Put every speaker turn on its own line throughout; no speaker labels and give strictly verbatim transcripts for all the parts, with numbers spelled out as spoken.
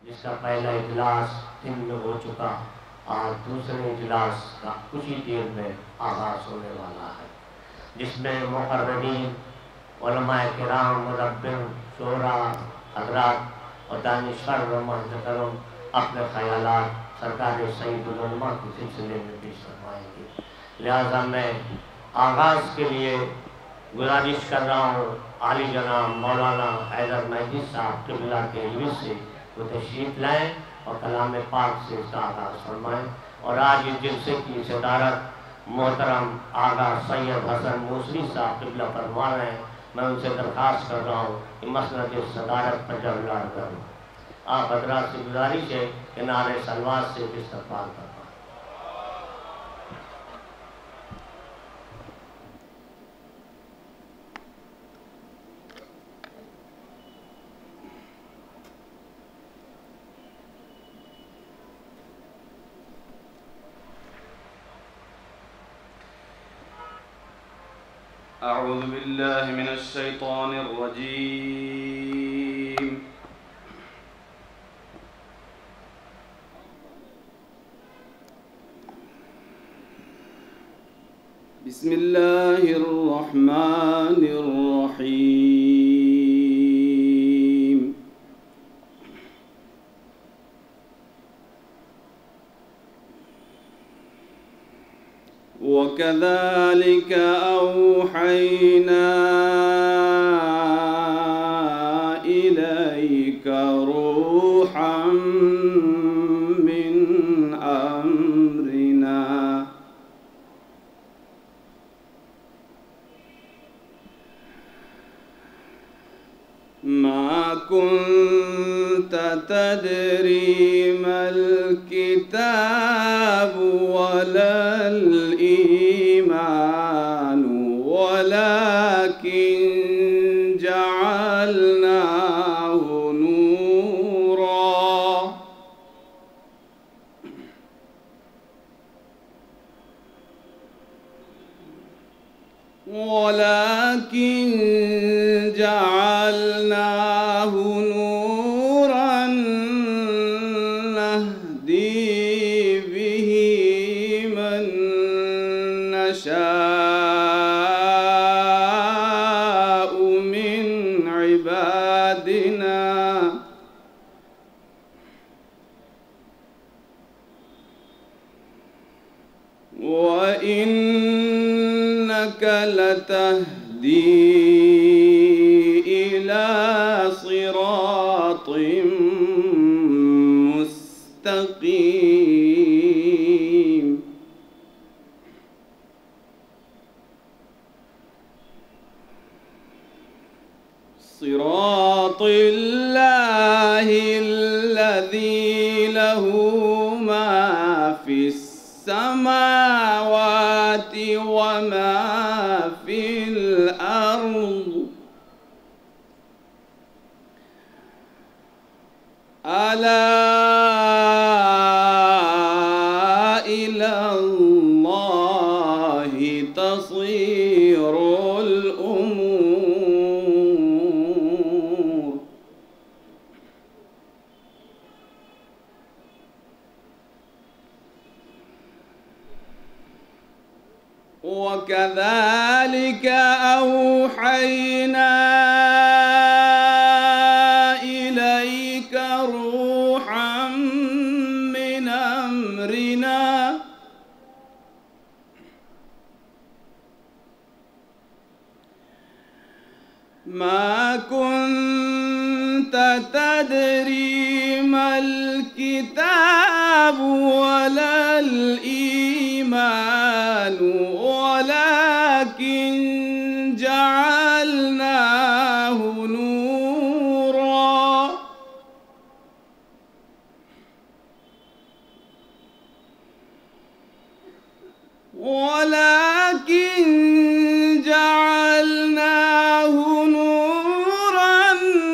جس کا پہلا اجلاس دن میں ہو چکا اور دوسرے اجلاس کا کچھ ہی دیر میں آغاز ہونے والا ہے، جس میں مقررین، علماء کرام، مدبر، شورا حضرات اور دانشور و محترم اپنے خیالات سرکار سید العلماء کے سلسلے میں پیش فرمائیں گے۔ لہذا میں آغاز کے لیے گزارش کر رہا ہوں عالی جناب مولانا حیدر مہدی صاحب قبلہ کے علم سے وہ تشریف لائیں اور کلام پاک سے اس کا آغاز فرمائیں۔ اور آج اس جلسے کی صدارت محترم آغا سید حسن موسوی صاحب قبلہ فرما رہے ہیں۔ میں ان سے درخواست کر رہا ہوں کہ مسند صدارت پر جلال کروں۔ آپ حضرات سے گزارش ہے کہ نعرہ صلوات سے استقبال کریں۔
أعوذ بالله من الشيطان الرجيم بسم الله الرحمن الرحيم وكذلك أوحينا إليك روحا من أمرنا ما كنت تدري ما الكتاب ولا الإيمان ولكن جعلناه نورا ولكن جعلناه نورا نهدي به من نشاء من عبادنا وإنك لتهدي إلى صراط مستقيم صراط الله الذي له ما في السماوات وما في الأرض ألا إلى الله تصير الأمور وكذلك أوحينا إليك روحا من أمرنا ما كنت تدري ما الكتاب ولا الإيمان ولكن جعلناه نورا ولكن جعلناه نورا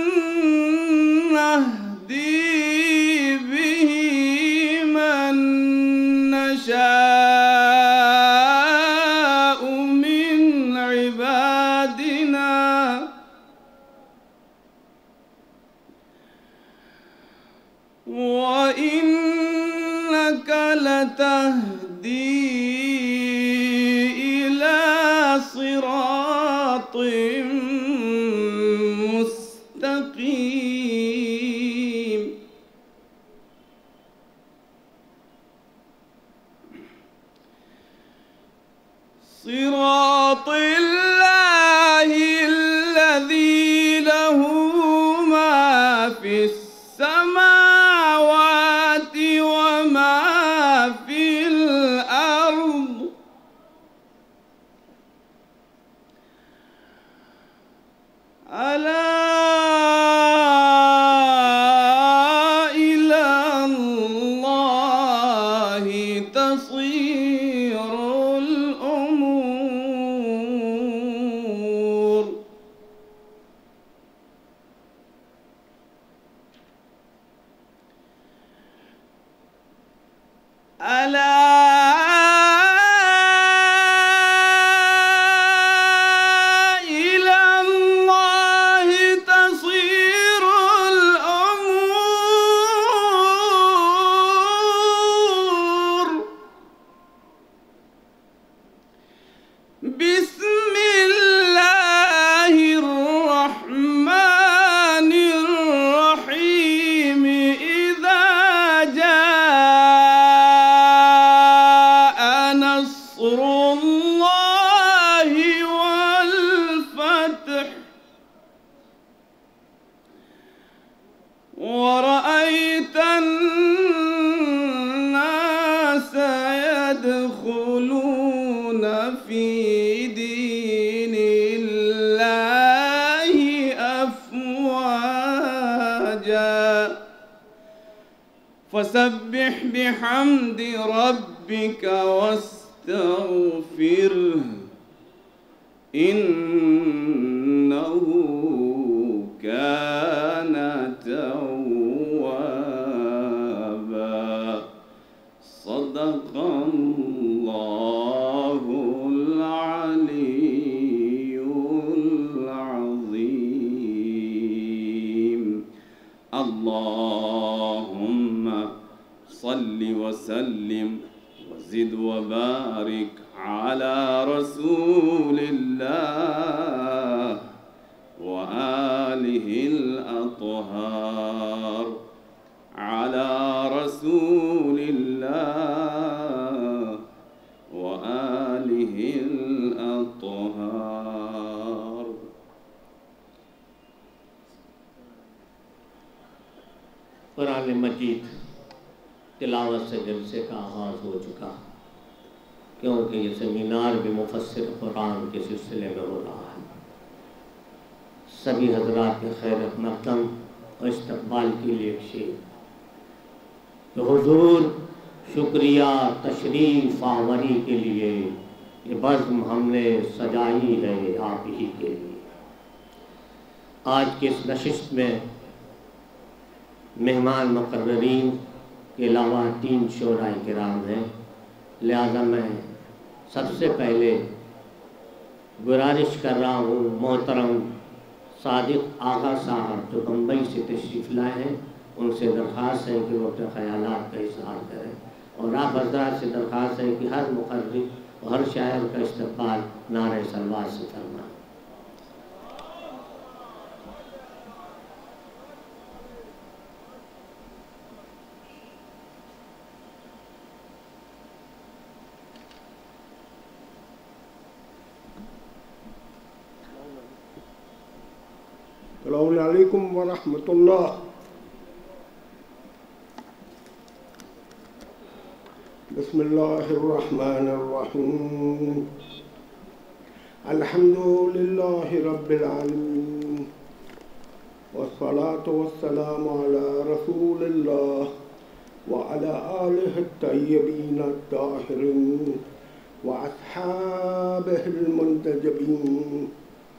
نهدي به من نشاء من عبادنا صراط الله الذي له ما في السماوات وما في الأرض ألا إلى الله تصير الأمور. ألا إلى الله تصير الأمور. بسم الله الرحمن الرحيم. إذا جاء نصر الله والفتح ورأيت الناس يدخلون في دين الله أفواجا فسبح بحمد ربك واستغفره إنه كان توابا. صدق الله العلي العظيم. اللهم صل وسلم وزد وبارك على رسول الله وآله الأطهار. على رسول الله وآله الأطهار.
قرآن مجید تلاوت سے جلسے کا آغاز ہو چکا، کیونکہ یہ سیمینار بھی مفسر قرآن کے سلسلے میں ہو رہا ہے۔ سبھی حضرات کے خیر مقدم اور استقبال کے لیے ایک شعر کہ حضور شکریہ تشریف آوری کے لیے، یہ بزم ہم نے سجائی ہے آپ ہی کے لیے۔ آج کی اس نشست میں مہمان مقررین کے علاوہ تین شعراء کرام ہیں، لہذا میں سب سے پہلے گزارش کر رہا ہوں محترم صادق آغا صاحب جو بمبئی سے تشریف لائے ہیں، ان سے درخواست ہے کہ وہ اپنے خیالات کا اظہار کریں، اور آپ حضرات سے درخواست ہے کہ ہر مقرر اور ہر شاعر کا استقبال نعرہ صلوات سے فرمائیں۔
السلام علیکم ورحمۃ اللہ۔ بسم اللہ الرحمن الرحیم۔ الحمد للہ رب العالمین والصلاة والسلام علی رسول اللہ وعلی آلہ الطیبین الطاہرین واصحابہ المنتجبین۔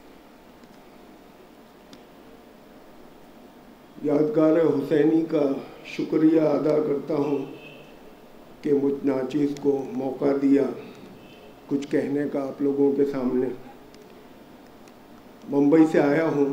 یادگار حسینی کا شکریہ ادا کرتا ہوں کہ مجھ ناچیز کو موقع دیا کچھ کہنے کا آپ لوگوں کے سامنے۔ ممبئی سے آیا ہوں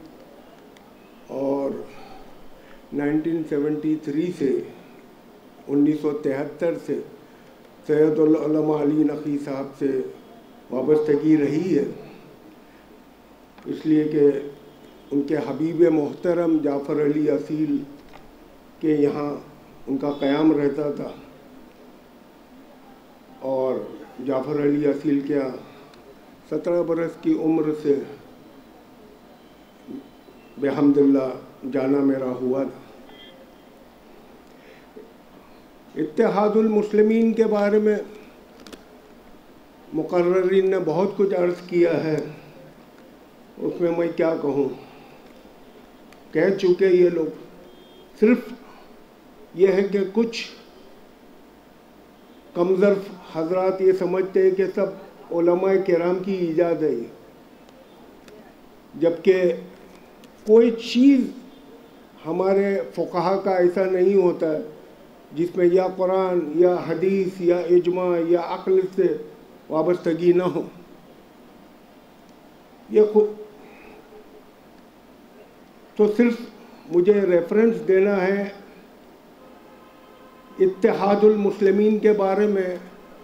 اور نائنٹین سیونٹی تھری سے انیس سو تہتر سے سید العلماء علی نقی صاحب سے وابستگی رہی ہے، اس لیے کہ ان کے حبیب محترم جعفر علی اصیل کے یہاں ان کا قیام رہتا تھا، اور जाफ़र अली असील के यहाँ सत्रह बरस की उम्र से बेहम्दुलिल्लाह जाना मेरा हुआ था। इत्तेहादुल मुस्लिमीन के बारे में मुकर्ररीन ने बहुत कुछ अर्ज़ किया है, उसमें मैं क्या कहूँ, कह चुके ये लोग। सिर्फ ये है कि कुछ कमज़र्फ हजरात ये समझते हैं कि सब उलमाए किराम की ईजाद है, जबकि कोई चीज़ हमारे फ़ुक़हा का ऐसा नहीं होता है जिसमें या कुरान या हदीस या इजमा या अक्ल से वाबस्तगी न हो। ये खुद तो सिर्फ मुझे रेफरेंस देना है इत्तेहादुल मुस्लिमीन के बारे में।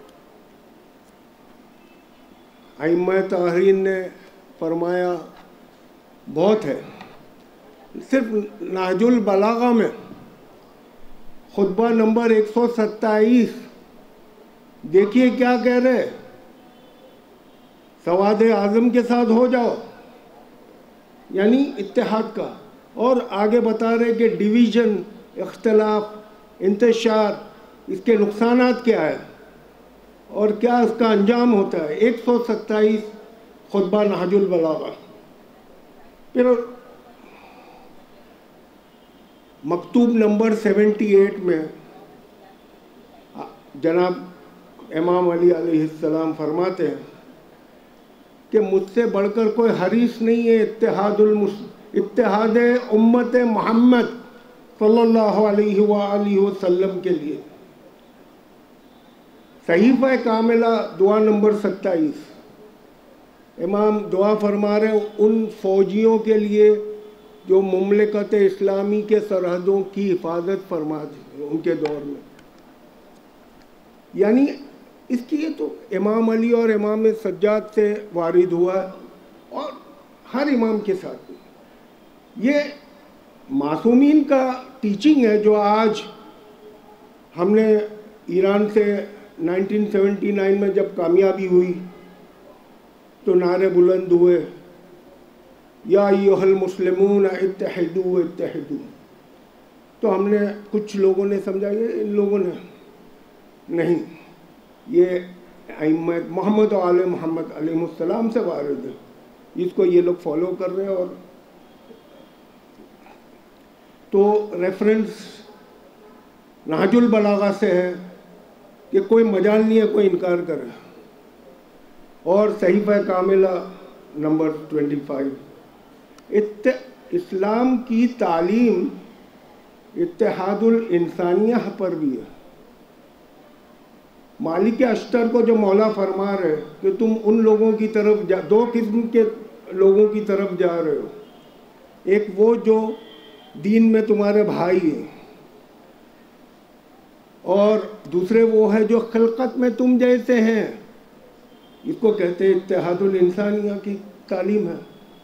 अइम्मा ताहरीन ने फरमाया बहुत है। सिर्फ नाजुल बलागा में खुतबा नंबर एक सौ सत्ताईस देखिए क्या कह रहे, सवाद आज़म के साथ हो जाओ, यानी इत्तेहाद का। और आगे बता रहे कि डिवीज़न, इख्तलाफ, इंतशार, इसके नुकसानात क्या है और क्या इसका अंजाम होता है। एक सौ सत्ताईस खुतबा नाजुल बलागा। फिर मकतूब नंबर अठहत्तर में जनाब इमाम अली अलैहिस्सलाम फरमाते हैं कि मुझसे बढ़कर कोई हरीस नहीं है इत्तेहादुल इत्तेहाद उम्मत मोहम्मद सल्लल्लाहु अलैहि वालैहि वसल्लम के लिए। सहीफ़ा कामिला दुआ नंबर सत्ताईस, इमाम दुआ फरमा रहे उन फौजियों के लिए जो मुमलिकत इस्लामी के सरहदों की हिफाजत फरमा दी उनके दौर में। यानी इसकी ये तो इमाम अली और इमाम सज्जाद से वारिद हुआ और हर इमाम के साथ ये मासूमीन का टीचिंग है, जो आज हमने ईरान से उन्नीस सौ उन्यासी में जब कामयाबी हुई तो नारे बुलंद हुए, या अय्युहल मुस्लिमून इत्तहिदू इत्तहिदू। तो हमने कुछ लोगों ने समझा ये इन लोगों ने नहीं, ये अइम्मा मोहम्मद और आले मोहम्मद अलैहिस्सलाम से वारिद है, इसको ये लोग फॉलो कर रहे हैं। और तो रेफरेंस नाजुल बलागा से है कि कोई मजाल नहीं है कोई इनकार करे। और सहीफ़ा कामिला नंबर पच्चीस, इत्ते इस्लाम की तालीम इत्तेहादुल इंसानिया पर भी है। मालिक अश्तर को जो मौला फरमा रहे कि तुम उन लोगों की तरफ जा, दो किस्म के लोगों की तरफ जा रहे हो, एक वो जो दीन में तुम्हारे भाई हैं और दूसरे वो है जो खिलकत में तुम जैसे हैं। इसको कहते हैं इत्तेहादुल इंसानिया की तालीम है।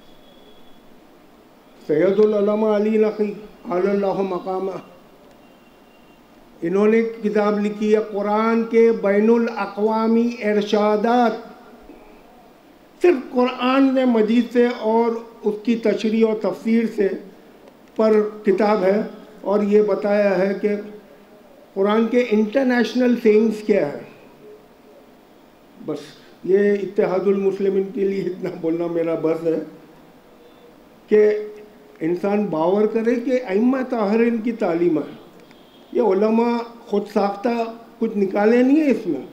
सैयदुल उलमा अली नक़ी अल्लाहु मकामा, इन्होंने किताब लिखी है कुरान के बैनुल अक़वामी इरशादात। सिर्फ कुरान में मजीद से और उसकी तशरीह और तफसीर से पर किताब है, और ये बताया है कि कुरान के इंटरनेशनल सेइंग्स क्या है। बस ये इत्तेहादुल मुस्लिमीन के लिए इतना बोलना मेरा बस है कि इंसान बावर करे कि अइम्मा ताहरीन की तालीम है। ये उलमा खुद साख्ता कुछ निकाले नहीं है इसमें।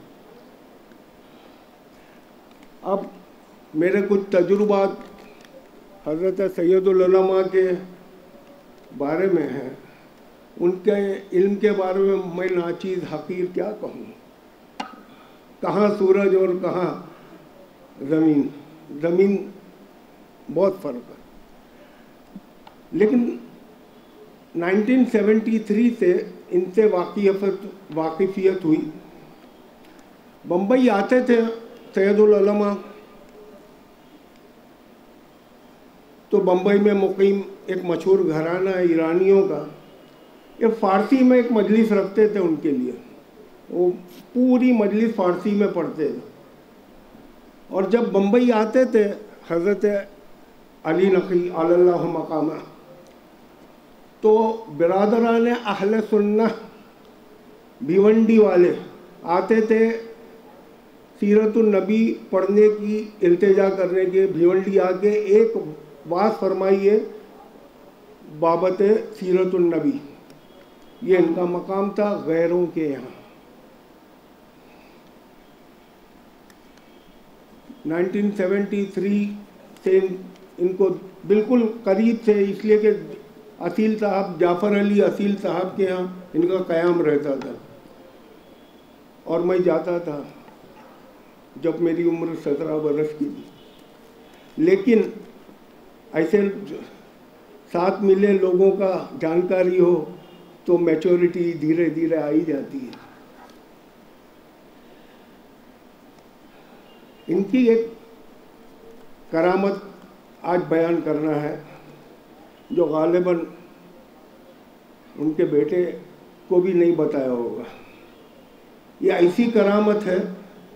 अब मेरे कुछ तजुर्बात हज़रत सैयदुल उलमा के बारे में है, उनके इल्म के बारे में मैं नाचीज़ हकीर क्या कहूँ। कहाँ सूरज और कहाँ ज़मीन, ज़मीन बहुत फ़र्क है। लेकिन उन्नीस सौ तिहत्तर से इनसे वाक़िफ़त वाक़िफ़ियत हुई। बम्बई आते थे सैयदुल उलमा, तो बम्बई में मुकीम एक मशहूर घराना है ईरानियों का, ये फ़ारसी में एक मजलिस रखते थे उनके लिए। वो पूरी मजलिस फ़ारसी में पढ़ते थे। اور جب بمبئی آتے تھے حضرت علی نقی علی اللہ مقامہ تو برادران اہل سنہ بھیونڈی والے آتے تھے سیرت النبی پڑھنے کی التجا کرنے کے. بھیونڈی آ کے ایک بات فرمائیے بابت سیرت النبی, یہ ان کا مقام تھا غیروں کے یہاں. نائنٹین سیونٹی تھری سے ان کو بالکل قریب سے, اس لیے کہ اصیل صاحب جعفر علی اصیل صاحب کے یہاں ان کا قیام رہتا تھا اور میں جاتا تھا جب میری عمر سترہ برس کی تھی. لیکن ایسے ساتھ ملے لوگوں کا جانکاری ہو تو میچورٹی دھیرے دھیرے آئی جاتی ہے. ان کی ایک کرامت آج بیان کرنا ہے جو غالباً ان کے بیٹے کو بھی نہیں بتایا ہوگا. یہ ایسی کرامت ہے,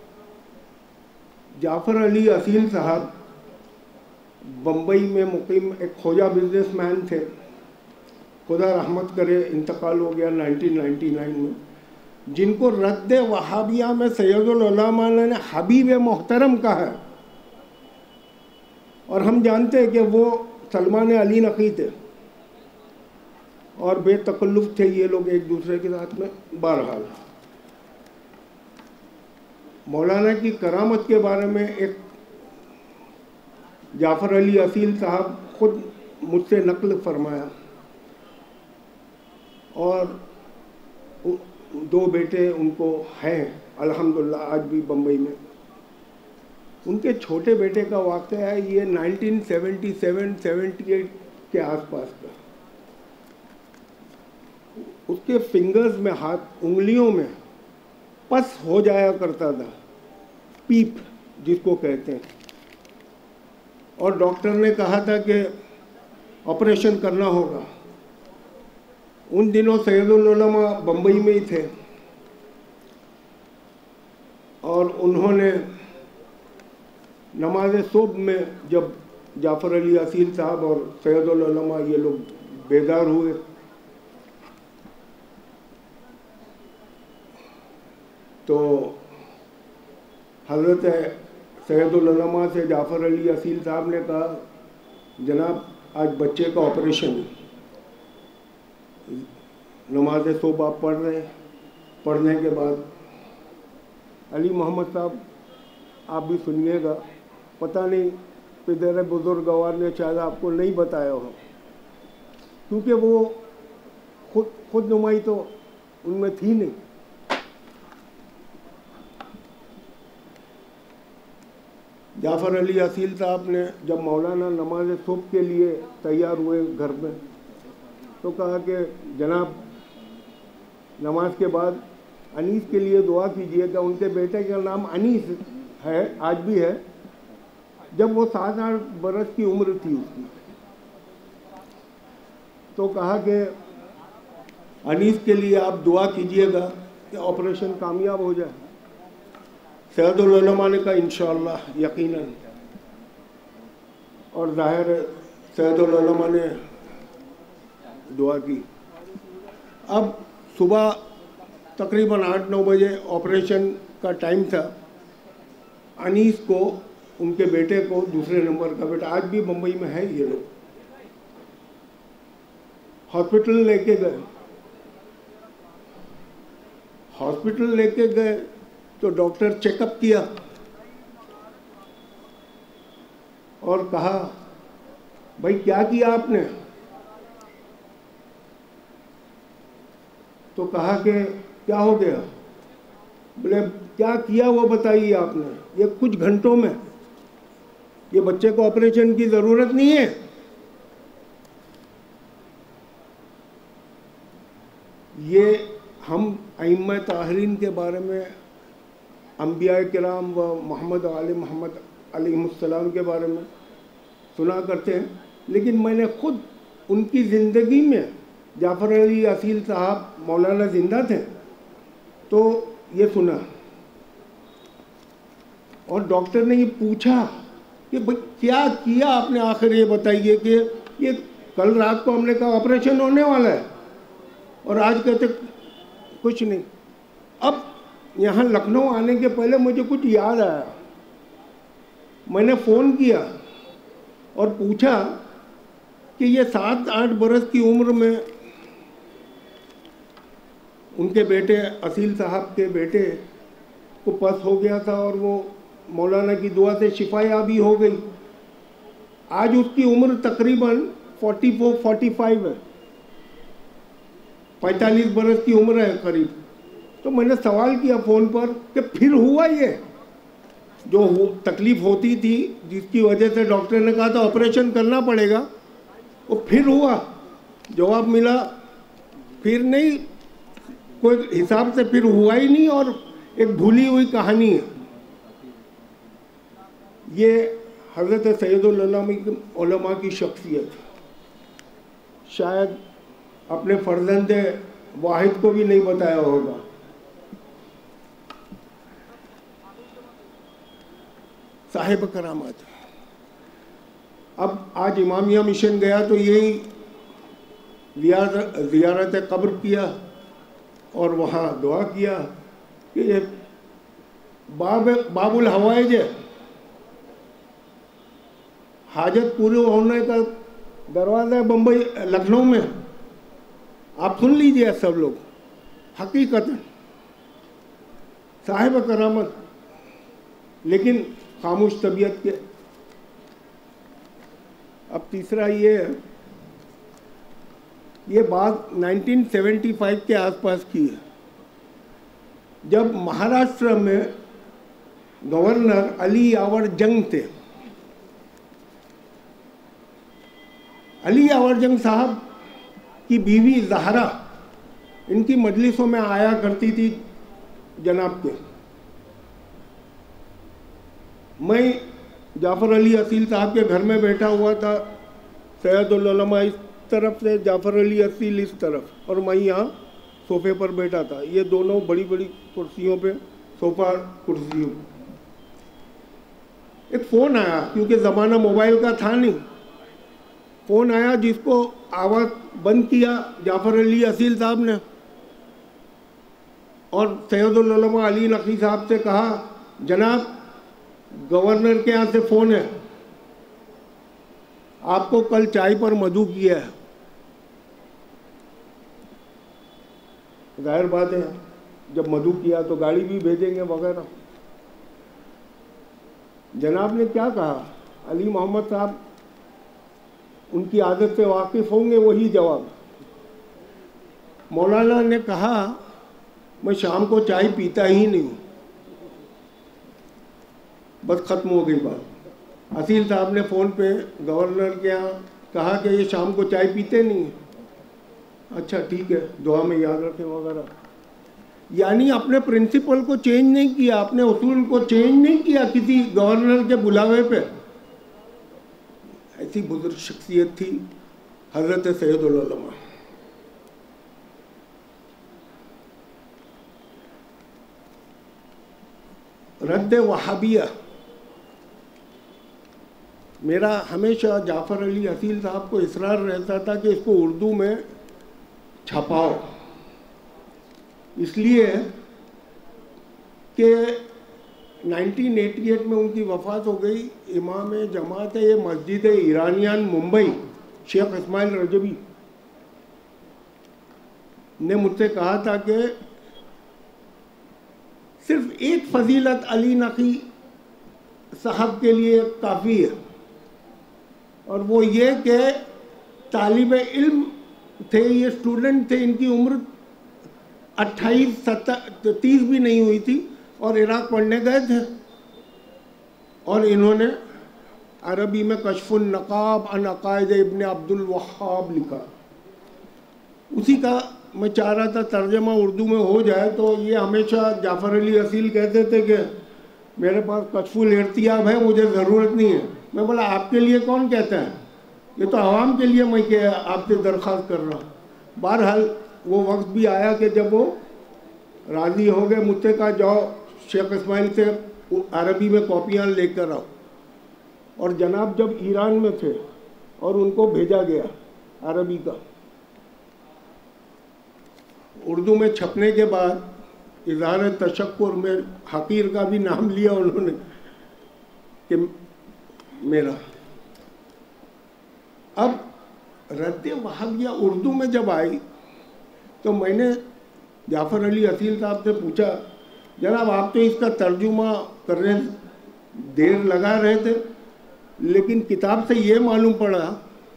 جعفر علی اصیل صاحب بمبئی میں مقیم ایک کھوجا بزنس مین تھے, خدا رحمت کرے انتقال ہو گیا نائنٹین نائنٹی نائن میں, جن کو رد وہابیہ میں سید العلماء نے حبیب محترم کہا ہے. اور ہم جانتے ہیں کہ وہ سلمان علی نقی تھے اور بے تکلف تھے یہ لوگ ایک دوسرے کے ساتھ میں. بہرحال مولانا کی کرامت کے بارے میں ایک جعفر علی اصیل صاحب خود مجھ سے نقل فرمایا, اور دو بیٹے ان کو ہیں الحمدللہ آج بھی بمبئی میں. ان کے چھوٹے بیٹے کا واقعہ ہے یہ nineteen seventy seven seventy eight کے آس پاس کا. اس کے فنگرز میں, ہاتھ انگلیوں میں پس ہو جایا کرتا تھا, پیپ جس کو کہتے ہیں, اور ڈاکٹر نے کہا تھا کہ آپریشن کرنا ہوگا. ان دنوں سید العلماء بمبئی میں ہی تھے اور انہوں نے نماز صبح میں جب جعفر علی اصیل صاحب اور سید العلماء یہ لوگ بیدار ہوئے تو حضرت سید العلماء سے جعفر علی اصیل صاحب نے کہا جناب آج بچے کا آپریشن, نماز صبح آپ پڑھ رہے, پڑھنے کے بعد علی محمد صاحب آپ بھی سنیے گا, پتہ نہیں پدر بزرگوار نے شاید آپ کو نہیں بتایا ہو کیونکہ وہ خود خود نمائی تو ان میں تھی نہیں. جعفر علی اصیل صاحب نے جب مولانا نماز صبح کے لیے تیار ہوئے گھر میں تو کہا کہ جناب نماز کے بعد انیس کے لیے دعا کیجئے گا. ان کے بیٹے کا نام انیس ہے, آج بھی ہے. جب وہ سات آٹھ برس کی عمر تھی اس کی تو کہا کہ انیس کے لیے آپ دعا کیجئے گا کہ آپریشن کامیاب ہو جائے. سید العلماء نے کہا انشاءاللہ یقیناً, اور ظاہر سید العلماء نے دعا کی. اب صبح تقریباً آٹھ نو بجے آپریشن کا ٹائم تھا. انیس کو, ان کے بیٹے کو, دوسرے نمبر کا بیٹا آج بھی بمبئی میں ہے, یہ لوگ ہاسپٹل لے کے گئے. ہاسپٹل لے کے گئے تو ڈاکٹر چیک اپ کیا اور کہا بھائی کیا کیا آپ نے؟ تو کہا کہ کیا ہو گیا؟ بولے کیا کیا وہ بتائیے آپ نے. یہ کچھ گھنٹوں میں یہ بچے کو آپریشن کی ضرورت نہیں ہے. یہ ہم ائمہ طاہرین کے بارے میں, انبیاء کرام و محمد علی محمد علیہ السلام کے بارے میں سنا کرتے ہیں, لیکن میں نے خود ان کی زندگی میں, جعفر علی اصیل صاحب مولانا زندہ تھے تو یہ سنا. اور ڈاکٹر نے یہ پوچھا کہ بھئی کیا کیا آپ نے آخر یہ بتائیے کہ یہ کل رات کو ہم نے کہا آپریشن ہونے والا ہے اور آج کہتے کچھ نہیں. اب یہاں لکھنؤ آنے کے پہلے مجھے کچھ یاد آیا. میں نے فون کیا اور پوچھا کہ یہ سات آٹھ برس کی عمر میں ان کے بیٹے اصیل صاحب کے بیٹے کو پس ہو گیا تھا اور وہ مولانا کی دعا سے شفا یابی ہو گئی. آج اس کی عمر تقریباً فورٹی فور فورٹی فائیو ہے, پینتالیس برس کی عمر ہے قریب. تو میں نے سوال کیا فون پر کہ پھر ہوا یہ جو تکلیف ہوتی تھی جس کی وجہ سے ڈاکٹر نے کہا تھا آپریشن کرنا پڑے گا, وہ پھر ہوا؟ جواب ملا پھر نہیں, کوئی حساب سے پھر ہوا ہی نہیں اور ایک بھولی ہوئی کہانی ہے. یہ حضرت سید العلماء کی شخصیت شاید اپنے فرزند واحد کو بھی نہیں بتایا ہوگا. صاحب کرامات. اب آج امامیہ مشن گیا تو یہی زیارت قبر کیا اور وہاں دعا کیا کہ یہ باب باب الحوائج ہے, حاجت پورے ہونے کا دروازہ ہے بمبئی لکھنؤ میں. آپ سن لیجئے سب لوگ, حقیقت صاحب کرامت لیکن خاموش طبیعت کے. اب تیسرا یہ ہے, یہ بات نائنٹین سیونٹی فائیو کے آس پاس کی ہے جب مہاراشٹر میں گورنر علی یاور جنگ تھے. علی یاور جنگ صاحب کی بیوی زہرا ان کی مجلسوں میں آیا کرتی تھی جناب کے. میں جعفر علی اصیل صاحب کے گھر میں بیٹھا ہوا تھا, سید العلماء اس طرف سے, جعفر علی اصیل اس طرف, اور میں یہاں صوفے پر بیٹھا تھا. یہ دونوں بڑی بڑی کرسیوں پہ, صوفہ کرسیوں. ایک فون آیا, کیونکہ زمانہ موبائل کا تھا نہیں. فون آیا جس کو آواز بند کیا جعفر علی اصیل صاحب نے اور سید العلماء علی نقوی صاحب سے کہا جناب گورنر کے یہاں سے فون ہے, آپ کو کل چائے پر مدعو کیا ہے. ظاہر بات ہے جب مدعو کیا تو گاڑی بھی بھیجیں گے وغیرہ. جناب نے کیا کہا, علی محمد صاحب ان کی عادت سے واقف ہوں گے, وہی جواب. مولانا نے کہا میں شام کو چائے پیتا ہی نہیں. بس ختم ہو گئی بات. اصیل صاحب نے فون پہ گورنر کے یہاں کہا کہ یہ شام کو چائے پیتے نہیں ہیں. اچھا ٹھیک ہے, دعا میں یاد رکھیں وغیرہ. یعنی اپنے پرنسپل کو چینج نہیں کیا, اپنے اصول کو چینج نہیں کیا کسی گورنر کے بلاوے پہ. ایسی بزرگ شخصیت تھی حضرت سید العلماء. رد وہابیہ. میرا ہمیشہ جعفر علی اصیل صاحب کو اصرار رہتا تھا کہ اس کو اردو میں چھپاؤ, اس لیے کہ نائنٹین ایٹی ایٹ میں ان کی وفات ہو گئی. امام جماعت ہے یہ مسجد ایرانیان ممبئی شیخ اسماعیل رجبی نے مجھ سے کہا تھا کہ صرف ایک فضیلت علی نقوی صاحب کے لیے کافی ہے, اور وہ یہ کہ طالب علم تھے, یہ اسٹوڈنٹ تھے, ان کی عمر اٹھائیس ستر تیس بھی نہیں ہوئی تھی اور عراق پڑھنے گئے تھے, اور انہوں نے عربی میں کشف النقاب عن عقائد ابن عبد الوہاب لکھا. اسی کا میں چاہ رہا تھا ترجمہ اردو میں ہو جائے. تو یہ ہمیشہ جعفر علی اصیل کہتے تھے کہ میرے پاس کشف الارتیاب ہے, مجھے ضرورت نہیں ہے. میں بولا آپ کے لیے کون کہتا ہے, یہ تو عوام کے لیے میں کہ آپ سے درخواست کر رہا ہوں. بہرحال وہ وقت بھی آیا کہ جب وہ راضی ہو گئے, مجھ سے کہا جاؤ شیخ اسماعیل سے عربی میں کاپیاں لے کر آؤ. اور جناب جب ایران میں تھے اور ان کو بھیجا گیا عربی کا، اردو میں چھپنے کے بعد اظہار تشکر میں حقیر کا بھی نام لیا انہوں نے کہ میرا. اب رد وہابیہ اردو میں جب آئی تو میں نے جعفر علی اصیل صاحب سے پوچھا، جناب آپ تو اس کا ترجمہ کرنے دیر لگا رہے تھے، لیکن کتاب سے یہ معلوم پڑا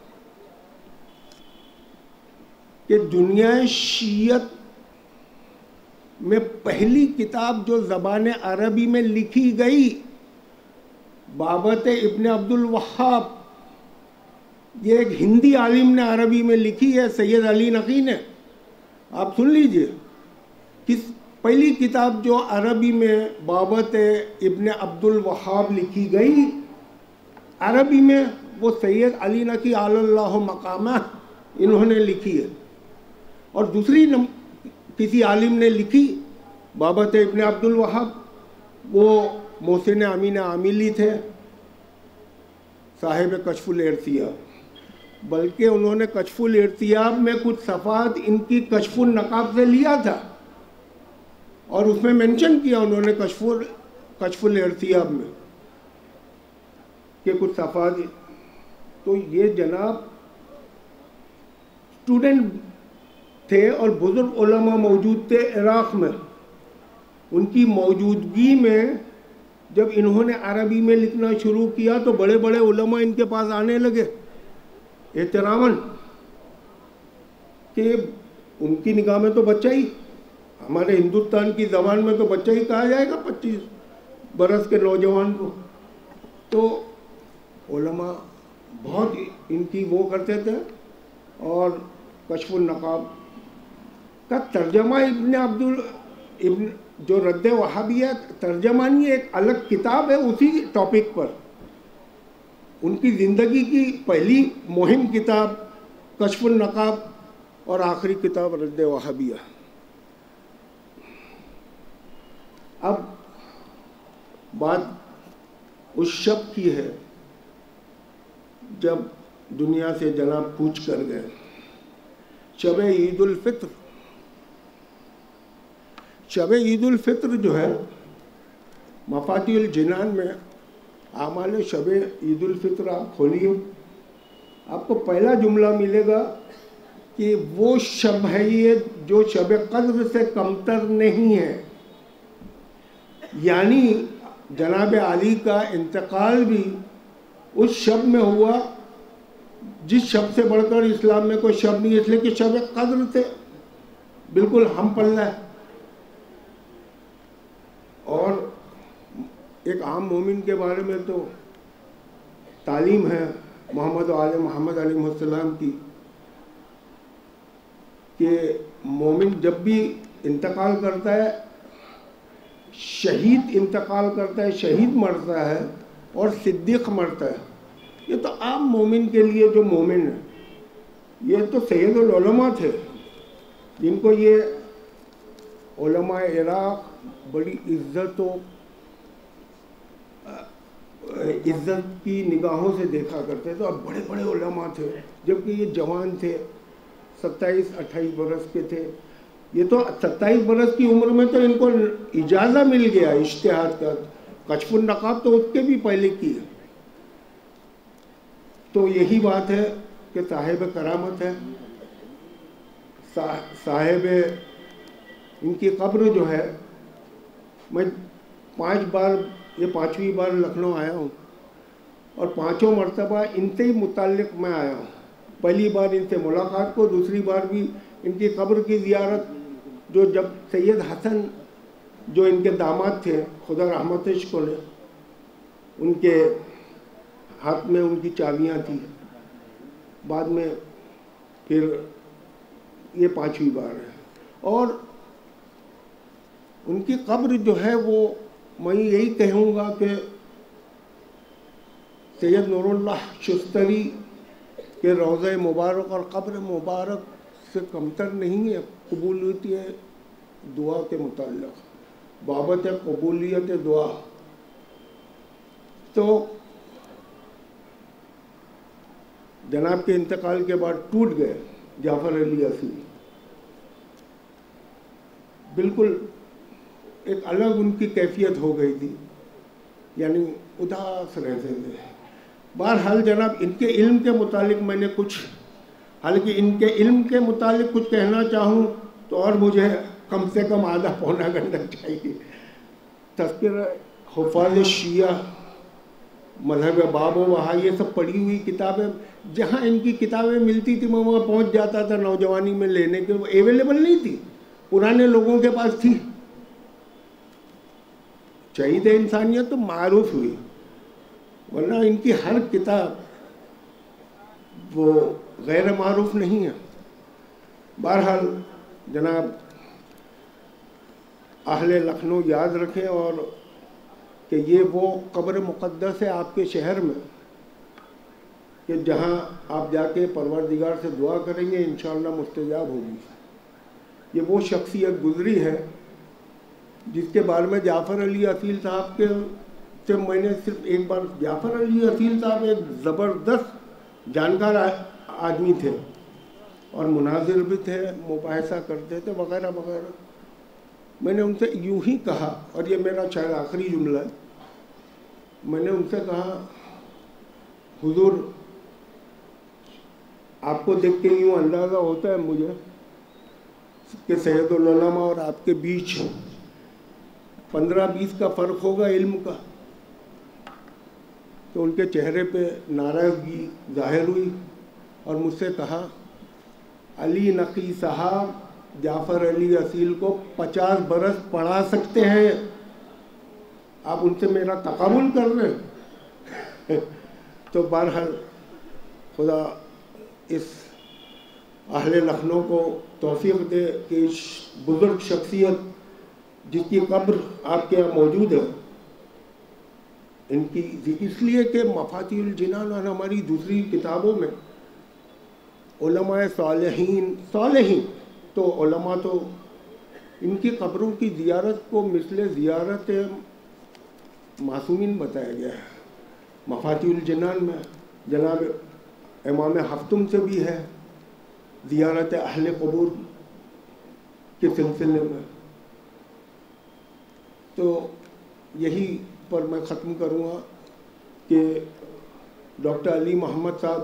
کہ دنیا شیعت میں پہلی کتاب جو زبان عربی میں لکھی گئی بابت ابن عبد الوہاب، یہ ایک ہندی عالم نے عربی میں لکھی ہے، سید علی نقی نے. آپ سن لیجئے، کس پہلی کتاب جو عربی میں بابت ابن عبد الوہاب لکھی گئی عربی میں، وہ سید علی نقی علی اللہ مقامہ انہوں نے لکھی ہے. اور دوسری کسی عالم نے لکھی بابت ابن عبد الوہاب، وہ محسن امین عاملی تھے، صاحب کشف الارتیاب. بلکہ انہوں نے کشف الارتیاب میں کچھ صفحات ان کی کشف النقاب سے لیا تھا اور اس میں منشن کیا انہوں نے کشف کشف الارتیاب میں کہ کچھ صفحات. تو یہ جناب اسٹوڈنٹ تھے اور بزرگ علماء موجود تھے عراق میں. ان کی موجودگی میں جب انہوں نے عربی میں لکھنا شروع کیا تو بڑے بڑے علماء ان کے پاس آنے لگے احتراماً کہ ان کی نگاہ میں تو بچہ ہی، ہمارے ہندوستان کی زبان میں تو بچہ ہی کہا جائے گا پچیس برس کے نوجوان کو. تو علماء بہت ان کی وہ کرتے تھے. اور کشف النقاب کا ترجمہ ابن عبد ابن جو رد وہابیہ ترجمہ نہیں، ایک الگ کتاب ہے اسی ٹاپک پر. ان کی زندگی کی پہلی مہم کتاب کشف النقاب اور آخری کتاب رد وہابیہ. اب بات اس شب کی ہے جب دنیا سے جناب کوچ کر گئے، شب عید الفطر. شب عید الفطر جو ہے مفاتیح الجنان میں اعمال شب عید الفطر آپ کھولیے، آپ کو پہلا جملہ ملے گا کہ وہ شب ہے یہ جو شب قدر سے کمتر نہیں ہے. یعنی جناب علی کا انتقال بھی اس شب میں ہوا جس شب سے بڑھ کر اسلام میں کوئی شب نہیں، اس لیے کہ شب قدر سے بالکل ہم پلہ ہے. اور ایک عام مومن کے بارے میں تو تعلیم ہے محمد آل محمد علیہ السلام کی کہ مومن جب بھی انتقال کرتا ہے، شہید انتقال کرتا ہے، شہید مرتا ہے اور صدیق مرتا ہے. یہ تو عام مومن کے لیے جو مومن ہے، یہ تو سید العلماء تھے جن کو یہ علماء عراق بڑی عزت و عزت کی نگاہوں سے دیکھا کرتے تھے اور بڑے بڑے علماء تھے، جبکہ یہ جوان تھے، ستائیس اٹھائیس برس کے تھے. یہ تو ستائیس برس کی عمر میں تو ان کو اجازہ مل گیا اجتہاد کا. کشف النقاب تو اس کے بھی پہلے کی ہے. تو یہی بات ہے کہ صاحب کرامت ہے، صاحب ان کی قبر جو ہے، میں پانچ بار یہ پانچویں بار لکھنؤ آیا ہوں اور پانچوں مرتبہ ان سے ہی متعلق میں آیا ہوں. پہلی بار ان سے ملاقات کو، دوسری بار بھی ان کی قبر کی زیارت، جو جب سید حسن جو ان کے داماد تھے خدا رحمت عشق نے، ان کے ہاتھ میں ان کی چابیاں تھیں. بعد میں پھر یہ پانچویں بار ہے. اور ان کی قبر جو ہے وہ میں یہی کہوں گا کہ سید نور اللہ شستری کے روضہ مبارک اور قبر مبارک سے کمتر نہیں ہے قبولیت دعا کے متعلق. بابت قبولیت دعا تو جناب کے انتقال کے بعد ٹوٹ گئے جعفر علی اصیل. بالکل ایک الگ ان کی کیفیت ہو گئی تھی, یعنی اداس رہتے تھے. بہرحال جناب ان کے علم کے متعلق میں نے کچھ, حالانکہ ان کے علم کے متعلق کچھ کہنا چاہوں تو اور مجھے کم سے کم آدھا پونا گھنٹہ چاہیے. تذکرہ حفاظ شیعہ, مذہب باب و بہا, یہ سب پڑھی ہوئی کتابیں, جہاں ان کی کتابیں ملتی تھی میں وہاں پہنچ جاتا تھا نوجوانی میں لینے کے. وہ اویلیبل نہیں تھی, پرانے لوگوں کے پاس تھی. شہید انسانیت تو معروف ہوئی, ورنہ ان کی ہر کتاب وہ غیر معروف نہیں ہے. بہرحال جناب اہل لکھنؤ یاد رکھیں اور کہ یہ وہ قبر مقدس ہے آپ کے شہر میں کہ جہاں آپ جا کے پروردگار سے دعا کریں گے انشاءاللہ مستجاب ہوگی. یہ وہ شخصیت گزری ہے جس کے بارے میں جعفر علی اصیل صاحب کے سے میں نے صرف ایک بار, جعفر علی اصیل صاحب ایک زبردست جانکار آدمی تھے اور مناظر بھی تھے, مباحثہ کرتے تھے وغیرہ وغیرہ. میں نے ان سے یوں ہی کہا, اور یہ میرا شاید آخری جملہ ہے, میں نے ان سے کہا حضور آپ کو دیکھ کے یوں اندازہ ہوتا ہے مجھے کہ سید العلماء اور آپ کے بیچ پندرہ بیس کا فرق ہوگا علم کا. تو ان کے چہرے پہ ناراضگی ظاہر ہوئی اور مجھ سے کہا علی نقی صاحب جعفر علی اصیل کو پچاس برس پڑھا سکتے ہیں, آپ ان سے میرا تقابل کر رہے ہیں. تو بہرحال خدا اس اہل لکھنؤ کو توفیق دے کہ اس بزرگ شخصیت جس کی قبر آپ کے یہاں موجود ہے, ان کی اس لیے کہ مفاتیح الجنان اور ہماری دوسری کتابوں میں علماء صالحین صالحین تو علماء تو ان کی قبروں کی زیارت کو مثل زیارت معصومین بتایا گیا ہے. مفاتیح الجنان میں جناب امام ہفتم سے بھی ہے زیارت اہل قبور کے سلسلے میں. تو یہی پر میں ختم کروں گا کہ ڈاکٹر علی محمد صاحب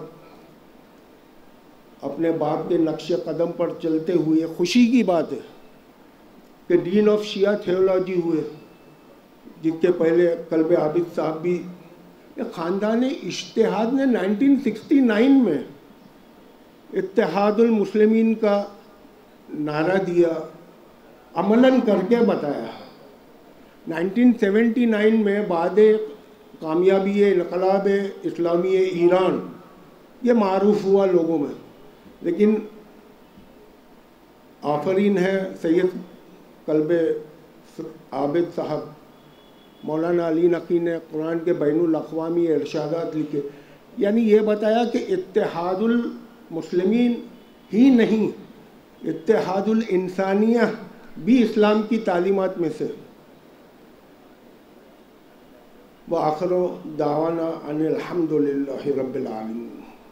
اپنے باپ کے نقش قدم پر چلتے ہوئے, خوشی کی بات ہے کہ ڈین آف شیعہ تھیولوجی ہوئے, جس کے پہلے قلب عابد صاحب بھی. خاندان اجتہاد نے نائنٹین سکسٹی نائن میں اتحاد المسلمین کا نعرہ دیا, عملاً کر کے بتایا. نائنٹین سیونٹی نائن میں بعد کامیابی انقلاب اسلامی ایران یہ معروف ہوا لوگوں میں, لیکن آفرین ہے سید قلب عابد صاحب. مولانا علی نقی نے قرآن کے بین الاقوامی ارشادات لکھے, یعنی یہ بتایا کہ اتحاد المسلمین ہی نہیں, اتحاد الانسانیہ بھی اسلام کی تعلیمات میں سے. وآخر دعوانا ان الحمد للہ رب العالمین.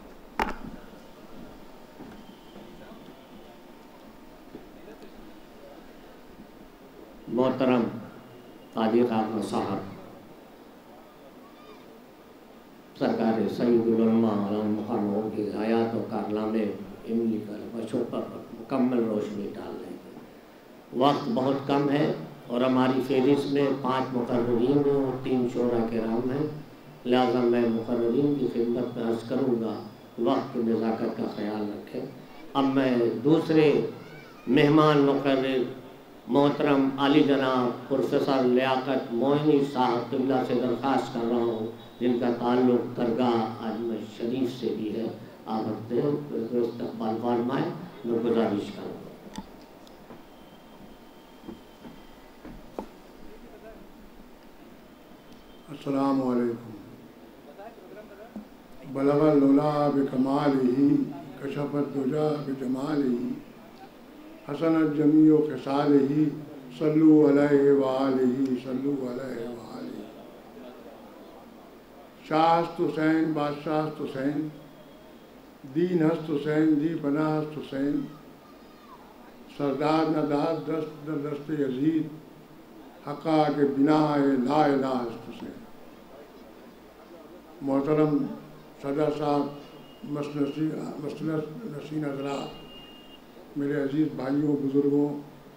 محترم قاضی خاکم صاحب, سرکار سید العلماء علامہ مقرروں کی حیات و کارنامے علمی پر بچوں پر مکمل روشنی ڈال رہے ہیں. وقت بہت کم ہے اور ہماری فہرست میں پانچ مقررین ہیں اور تین شعراء کرام ہیں, لہذا میں مقررین کی خدمت میں عرض کروں گا وقت کی نزاکت کا خیال رکھیں. اب میں دوسرے مہمان مقرر محترم علی جناب پروفیسر لیاقت موئنی صاحب قبلہ سے درخواست کر رہا ہوں, جن کا تعلق درگاہ اجمیر شریف سے بھی ہے. آپ رکھتے ہیں استقبال فرمائیں, میں گزارش کروں گا.
السلام علیکم. بلغ العلا بکمالہ کشف الدجا بجمالہ حسن الجمیع خصالہ صلو علیہ وآلہ صلو علیہ وآلہ. شاہ ہست حسین بادشاہ ہست حسین، دین ہست حسین دی پناہ ہست حسین، سردار نداد دست در دست یزید، حقا کے بنا لا الہ ہست حسین۔ محترم صدر صاحب، مسند نشین حضرات، میرے عزیز بھائیوں بزرگوں،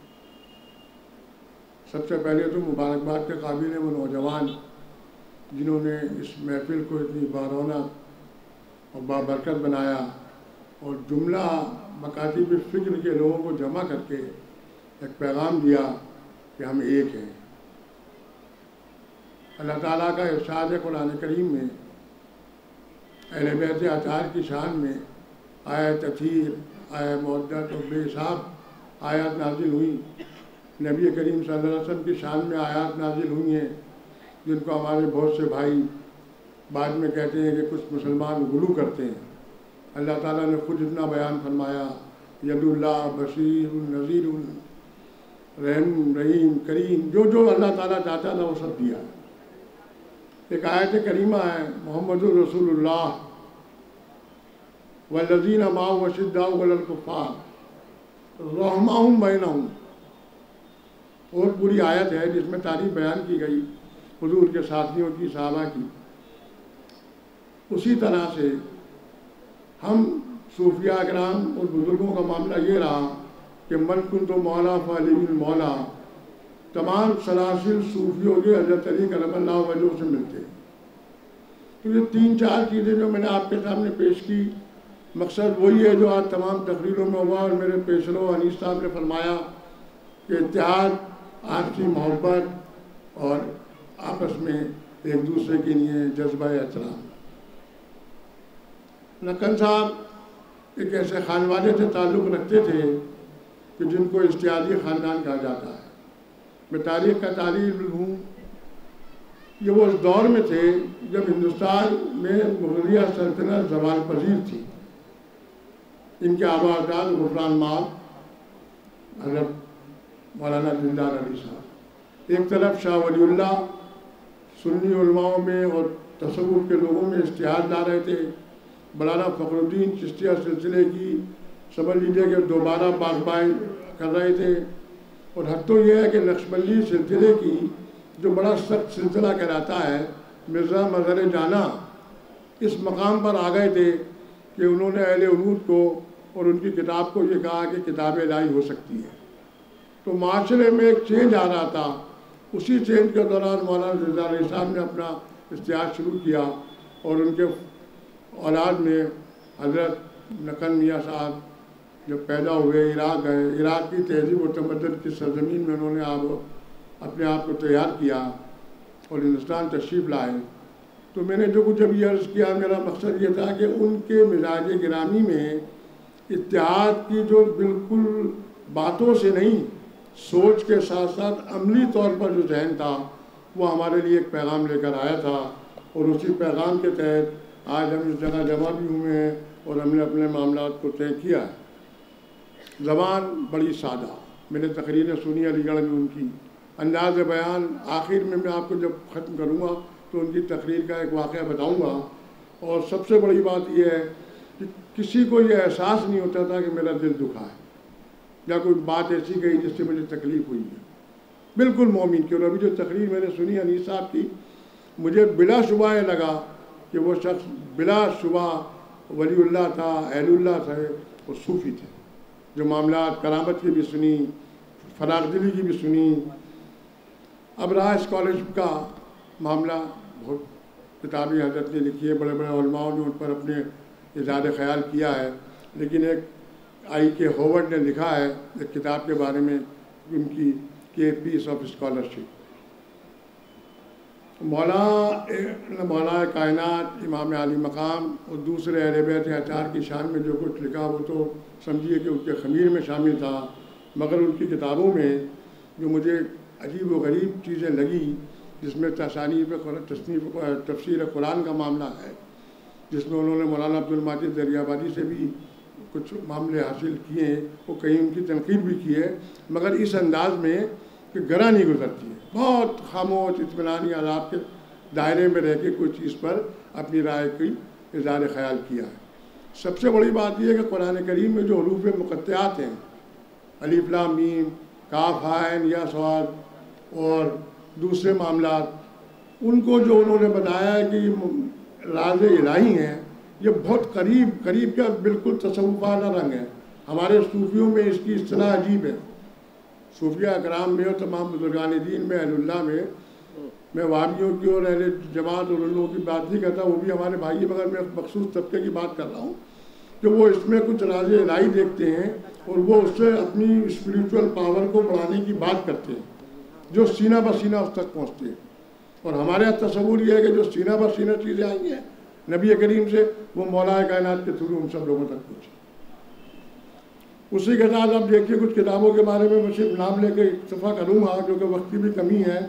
سب سے پہلے تو مبارکباد کے قابل ہیں وہ نوجوان جنہوں نے اس محفل کو اتنی بارونق اور بابرکت بنایا اور جملہ مکاتب فکر کے لوگوں کو جمع کر کے ایک پیغام دیا کہ ہم ایک ہیں۔ اللہ تعالیٰ کا ارشاد قرآن کریم میں اہل بیت اطہار کی شان میں آیت تطہیر، آیت مودت اور بے حساب آیات نازل ہوئی۔ نبی کریم صلی اللہ علیہ وسلم کی شان میں آیات نازل ہوئی ہیں جن کو ہمارے بہت سے بھائی بعد میں کہتے ہیں کہ کچھ مسلمان غلو کرتے ہیں۔ اللہ تعالیٰ نے خود اتنا بیان فرمایا، ید اللہ بشیر نذیر رحم رحیم کریم، جو جو اللہ تعالیٰ چاہتا تھا وہ سب دیا۔ ایک آیت کریمہ ہے، محمد رسول اللہ والذین معہ اشداء علی الکفار رحماء بینہم، اور پوری آیت ہے جس میں تعریف بیان کی گئی حضور کے ساتھیوں کی، صحابہ کی۔ اسی طرح سے ہم صوفیاء کرام اور بزرگوں کا معاملہ یہ رہا کہ من کنت مولا فعلی المولا، تمام سلاسل صوفیوں کے حضرت علی کرم اللہ وجہ سے ملتے ہیں۔ تو یہ تین چار چیزیں جو میں نے آپ کے سامنے پیش کی، مقصد وہی ہے جو آج تمام تقریروں میں ہوا، اور میرے پیشرو انیس صاحب نے فرمایا کہ اتحاد، آپسی محبت اور آپس میں ایک دوسرے کے لیے جذبہ احترام۔ نقن صاحب ایک ایسے خانوادے سے تعلق رکھتے تھے کہ جن کو اشتہادی خاندان کہا جاتا ہے۔ میں تاریخ کا تعریف ہوں، یہ وہ اس دور میں تھے جب ہندوستان میں مغلیہ سلطنت زوال پذیر تھی۔ ان کے آبا اجداد غفران مآب حضرت مولانا دلدار علی صاحب، ایک طرف شاہ ولی اللہ سنی علماؤں میں اور تصوف کے لوگوں میں اشتہار لا رہے تھے، مولانا فخر الدین چشتیہ سلسلے کی سمجھ لیجیے کہ دوبارہ باغبائی کر رہے تھے، اور حد تو یہ ہے کہ نقشبندی سلسلے کی جو بڑا سخت سلسلہ کہلاتا ہے، مرزا مظہر جانا اس مقام پر آ گئے تھے کہ انہوں نے اہل عنود کو اور ان کی کتاب کو یہ کہا کہ کتاب الہی ہو سکتی ہے۔ تو معاشرے میں ایک چینج آ رہا تھا، اسی چینج کے دوران مولانا دلدار علی صاحب نے اپنا اشتہار شروع کیا، اور ان کے اولاد میں حضرت نقن میاں صاحب جب پیدا ہوئے عراق گئے، عراق کی تہذیب و تمدن کی سرزمین میں انہوں نے آپ اپنے آپ کو تیار کیا اور ہندوستان تشریف لائے۔ تو میں نے جو کچھ اب یہ عرض کیا، میرا مقصد یہ تھا کہ ان کے مزاج گرامی میں اتحاد کی جو بالکل باتوں سے نہیں، سوچ کے ساتھ ساتھ عملی طور پر جو ذہن تھا وہ ہمارے لیے ایک پیغام لے کر آیا تھا، اور اسی پیغام کے تحت آج ہم اس جگہ جمع بھی ہوئے ہیں اور ہم نے اپنے معاملات کو طے کیا ہے۔ زبان بڑی سادہ، میں نے تقریریں سنی علی گڑھ میں ان کی، انداز بیان آخر میں میں آپ کو جب ختم کروں گا تو ان کی تقریر کا ایک واقعہ بتاؤں گا۔ اور سب سے بڑی بات یہ ہے کہ کسی کو یہ احساس نہیں ہوتا تھا کہ میرا دل دکھا ہے یا کوئی بات ایسی گئی جس سے مجھے تکلیف ہوئی ہے، بالکل مومن کی۔ اور ابھی جو تقریر میں نے سنی انیس صاحب کی، مجھے بلا شبہ یہ لگا کہ وہ شخص بلا شبہ ولی اللہ تھا، اہل اللہ تھے اور صوفی تھے، جو معاملات کرامت کی بھی سنی، فراغ دلی کی بھی سنی۔ اب رہا اسکالرشپ کا معاملہ، بہت کتابیں حضرت نے لکھی ہے، بڑے بڑے علماؤں نے ان پر اپنے اظہار خیال کیا ہے، لیکن ایک آئی کے ہوورڈ نے لکھا ہے ایک کتاب کے بارے میں ان کی کہ پیس آف اسکالرشپ۔ مولا مولا کائنات امام علی مقام اور دوسرے اہل بیت اطہار کی شان میں جو کچھ لکھا وہ تو سمجھیے کہ ان کے خمیر میں شامل تھا، مگر ان کی کتابوں میں جو مجھے عجیب و غریب چیزیں لگی، جس میں تصانیف تصنیف تفسیر قرآن کا معاملہ ہے، جس میں انہوں نے مولانا عبدالماجد دریابادی سے بھی کچھ معاملے حاصل کیے ہیں، وہ کہیں ان کی تنقید بھی کی ہے، مگر اس انداز میں کہ گرہ نہیں گزرتی ہے، بہت خاموش اطمینانی آداب کے دائرے میں رہ کے کوئی چیز پر اپنی رائے کی اظہار خیال کیا ہے۔ سب سے بڑی بات یہ ہے کہ قرآن کریم میں جو حروف مقطعات ہیں، الف لام میم، کاف عین یا صاد اور دوسرے معاملات، ان کو جو انہوں نے بتایا ہے کہ یہ راز الہی ہیں، یہ بہت قریب قریب کا بالکل تصوفانہ رنگ ہے۔ ہمارے صوفیوں میں اس کی اصطلاح عجیب ہے، صوفیہ اکرام میں اور تمام بزرگان دین میں، اہل اللہ میں، میں وہابیوں کی اور اہل جماعت اور ان لوگوں کی بات نہیں کرتا، وہ بھی ہمارے بھائی، مگر میں مخصوص طبقے کی بات کر رہا ہوں کہ وہ اس میں کچھ راز الہی دیکھتے ہیں اور وہ اس سے اپنی اسپریچول پاور کو بڑھانے کی بات کرتے ہیں، جو سینہ بسینہ اس تک پہنچتے ہیں۔ اور ہمارے یہاں تصور یہ ہے کہ جو سینہ بسینہ چیزیں آئی ہیں نبی کریم سے، وہ مولا کائنات کے تھرو ہم سب لوگوں تک پہنچی۔ اسی کے ساتھ اب دیکھیے کچھ کتابوں کے بارے میں میں صرف نام لے کے اکتفا کروں گا کیونکہ وقت کی بھی کمی ہے۔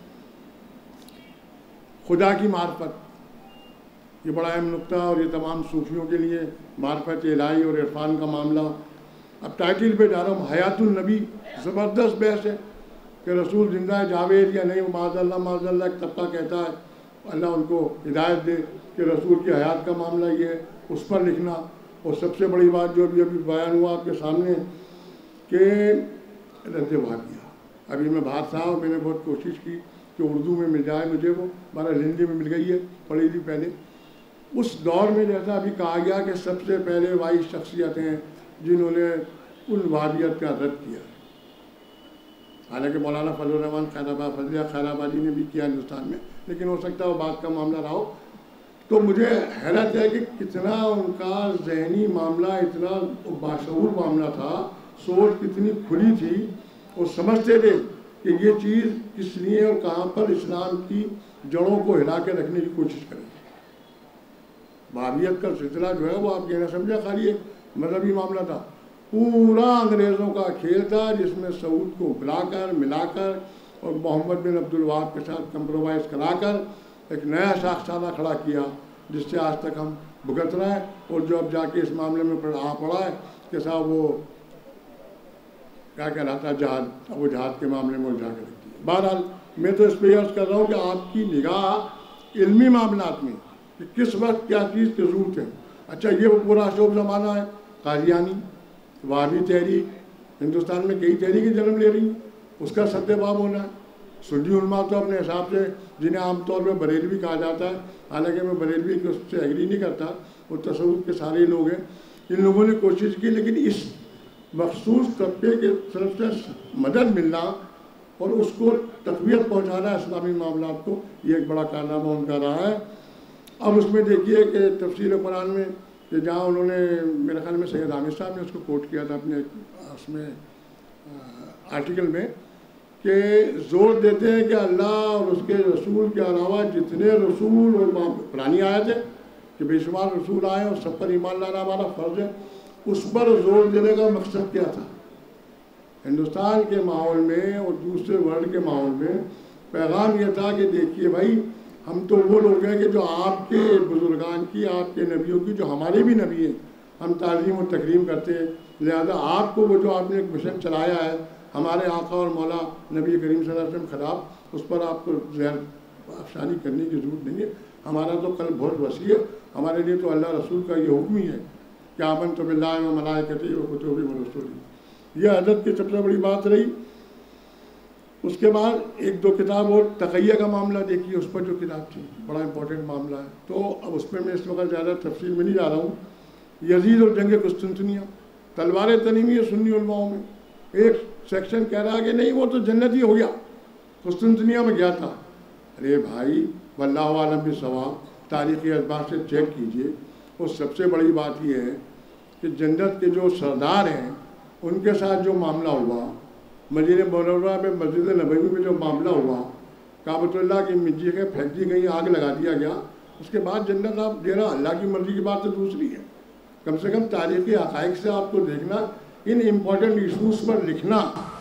خدا کی معرفت، یہ بڑا اہم نقطہ اور یہ تمام صوفیوں کے لیے معرفت الہی اور عرفان کا معاملہ۔ اب ٹائٹل پہ جا رہا ہوں، حیات النبی، زبردست بحث ہے کہ رسول زندہ ہے جاوید یا نہیں، معاذ اللہ معاذ اللہ ایک طبقہ کہتا ہے، اللہ ان کو ہدایت دے کہ رسول کی حیات کا معاملہ یہ ہے، اس پر لکھنا۔ اور سب سے بڑی بات جو ابھی ابھی بیان ہوا آپ کے سامنے کہ رد وہابیہ، ابھی میں باہر تھا اور میں نے بہت کوشش کی کہ اردو میں مل جائے مجھے، وہ ہمارا ہندی میں مل گئی ہے، پڑھی تھی پہلے۔ اس دور میں جیسا ابھی کہا گیا کہ سب سے پہلے وائی شخصیت ہیں جنہوں نے ان وہابیت کا رد کیا، حالانکہ مولانا فضل الرحمان خیر آباد فضلیہ خیر آبادی نے بھی کیا ہندوستان میں، لیکن ہو سکتا ہے وہ بات کا معاملہ رہا ہو۔ تو مجھے حیرت ہے کہ کتنا ان کا ذہنی معاملہ اتنا باشعور معاملہ تھا، سوچ کتنی کھلی تھی، اور سمجھتے تھے کہ یہ چیز کس لیے اور کہاں پر اسلام کی جڑوں کو ہلا کے رکھنے کی کوشش کریں۔ وہابیت کا سلسلہ جو ہے وہ آپ کہنا سمجھا خالی ایک مذہبی معاملہ تھا، پورا انگریزوں کا کھیل تھا جس میں سعود کو بلا کر ملا کر اور محمد بن عبد الوہاب کے ساتھ کمپرومائز کرا کر ایک نیا شاخسانہ کھڑا کیا جس سے آج تک ہم بھگت رہے ہیں، اور جو اب جا کے اس معاملے میں آ پڑا ہے کہ صاحب وہ کیا کہلاتا ہے جہاد، اب وہ جہاد کے معاملے میں الجھا کے رکھتی ہے۔ بہرحال میں تو اس پہ عرض کر رہا ہوں کہ آپ کی نگاہ علمی معاملات میں کہ کس وقت کیا چیز کی ضرورت ہے۔ اچھا یہ وہ پورا شعب زمانہ ہے، قادیانی، وہابی تحریک، ہندوستان میں کئی تحریکیں جنم لے رہی ہیں، اس کا سد باب ہونا ہے۔ سنی علماء تو اپنے حساب سے جنہیں عام طور پہ بریلوی کہا جاتا ہے، حالانکہ میں بریلوی کے اس سے ایگری نہیں کرتا، وہ تصوف کے سارے لوگ ہیں، ان لوگوں نے کوشش کی، لیکن اس مخصوص طبقے کے طرف سے مدد ملنا اور اس کو تقویت پہنچانا اسلامی معاملات کو، یہ ایک بڑا کارنامہ ان کا رہا ہے۔ اب اس میں دیکھیے کہ تفسیر قرآن میں کہ جہاں انہوں نے میرے خیال میں سید عامر صاحب نے اس کو کوٹ کیا تھا اپنے اس میں آرٹیکل میں، کہ زور دیتے ہیں کہ اللہ اور اس کے رسول کے علاوہ جتنے رسول اور پرانی آیت ہے کہ بے شمار رسول آئے اور سب پر ایمان لانا ہمارا فرض ہے، اس پر زور دینے کا مقصد کیا تھا؟ ہندوستان کے ماحول میں اور دوسرے ورلڈ کے ماحول میں پیغام یہ تھا کہ دیکھیے بھائی، ہم تو وہ لوگ ہیں کہ جو آپ کے بزرگان کی، آپ کے نبیوں کی، جو ہمارے بھی نبی ہیں، ہم تعظیم و تکریم کرتے ہیں، لہذا آپ کو وہ جو آپ نے ایک مشن چلایا ہے ہمارے آقا اور مولا نبی کریم صلی اللہ علیہ وسلم خلاف، اس پر آپ کو زہر افشانی کرنے کی ضرورت نہیں ہے۔ ہمارا تو قلب بہت وسیع ہے، ہمارے لیے تو اللہ رسول کا یہ حکم ہی ہے کہ آمنت باللہ و ملائکتہ و کتبہ و رسلہ، یہ عدد کی سب سے بڑی بات رہی۔ اس کے بعد ایک دو کتاب اور تقیہ کا معاملہ دیکھیے، اس پر جو کتاب تھی بڑا امپورٹنٹ معاملہ ہے، تو اب اس پہ میں اس وقت زیادہ تفصیل میں نہیں جا رہا ہوں۔ یزید اور جنگ قسطنطنیہ، تلوار تنیمی سنی علماؤں میں ایک سیکشن کہہ رہا کہ نہیں وہ تو جنت ہی ہو گیا، قسطنطنیہ میں گیا تھا۔ ارے بھائی واللہ عالم بالصواب، تاریخی اخبار سے چیک کیجئے، اور سب سے بڑی بات یہ ہے کہ جنت کے جو سردار ہیں ان کے ساتھ جو معاملہ ہوا، مدینہ منورہ میں مسجد نبوی میں جو معاملہ ہوا، کعبۃ اللہ کی منجیخیں پھینک دی گئی، آگ لگا دیا گیا، اس کے بعد جنت آپ دے رہا، اللہ کی مرضی کی بات تو دوسری ہے۔ کم سے کم تاریخی حقائق سے آپ کو دیکھنا، ان امپورٹنٹ ایشوز پر لکھنا،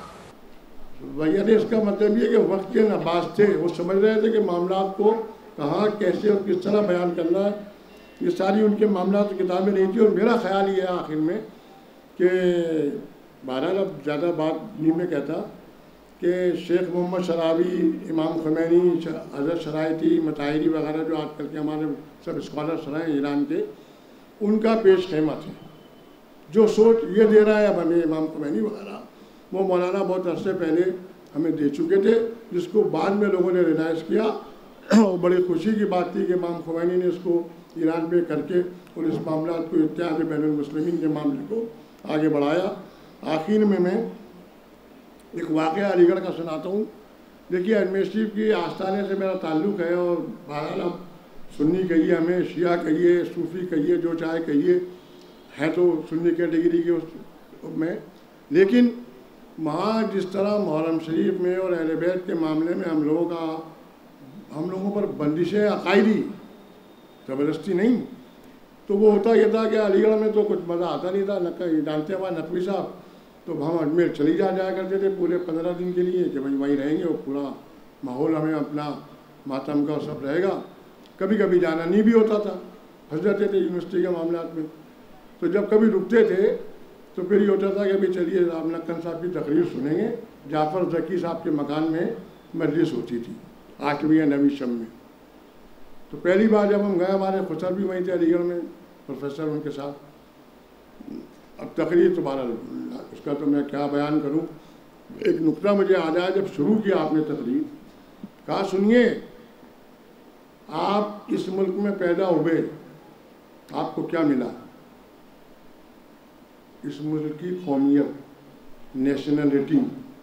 وغیرہ اس کا مطلب یہ کہ وقت کے نباز تھے، وہ سمجھ رہے تھے کہ معاملات کو کہاں کیسے اور کس طرح بیان کرنا ہے، یہ ساری ان کے معاملات کتابیں نہیں تھی۔ اور میرا خیال یہ ہے آخر میں کہ بہرحال اب زیادہ بات نہیں میں کہتا کہ کہ شیخ محمد شراوی، امام خمینی، حضرت شرائطی، مطہری وغیرہ جو آج کل کے ہمارے سب اسکالرس ہیں ایران کے، ان کا پیش خیمت ہے. جو سوچ یہ دے رہا ہے اب ہمیں امام خمینی وغیرہ، وہ مولانا بہت عرصے پہلے ہمیں دے چکے تھے، جس کو بعد میں لوگوں نے ریلائز کیا. اور بڑی خوشی کی بات تھی کہ امام خمینی نے اس کو ایران میں کر کے اور اس معاملات کو اتحاد بین المسلمین کے معاملے کو آگے بڑھایا. آخر میں میں ایک واقعہ علی گڑھ کا سناتا ہوں. دیکھیے ایڈمنسٹریو کی آستانے سے میرا تعلق ہے، اور بہرحال اب سنی کہیے، ہمیں شیعہ کہیے، صوفی کہیے، جو چاہے کہیے، ہے تو سنی کیٹیگری کے اس میں. لیکن وہاں جس طرح محرم شریف میں اور اہل بیت کے معاملے میں ہم لوگوں کا ہم لوگوں پر بندشیں عقائدی، زبردستی نہیں، تو وہ ہوتا یہ تھا کہ علی گڑھ میں تو کچھ مزہ آتا نہیں تھا. جانتے ہیں ہمارے نقوی صاحب، تو ہم اجمیر چلی جا جایا کرتے تھے پورے پندرہ دن کے لیے کہ بھائی وہیں رہیں گے، اور پورا ماحول ہمیں اپنا ماتم کا سب رہے گا. کبھی کبھی جانا نہیں بھی ہوتا تھا، پھنس جاتے تھے یونیورسٹی کے معاملات میں. تو جب کبھی رکتے تھے تو پھر یہ ہوتا تھا کہ ابھی چلیے آپ نقن صاحب کی تقریر سنیں گے. جعفر ذکی صاحب کے مکان میں مجلس ہوتی تھی آٹھویں یا نویں شب میں. تو پہلی بار جب ہم گئے، ہمارے خسر بھی وہیں تھے علی گڑھ میں، پروفیسر ان کے ساتھ. اب تقریر تو بہرحال اس کا تو میں کیا بیان کروں. ایک نقطہ مجھے یاد آیا جب شروع کیا آپ نے تقریر، کہا سنیے آپ اس ملک میں پیدا ہوئے، آپ کو کیا ملا؟ اس ملک کی قومیت، نیشنلٹی.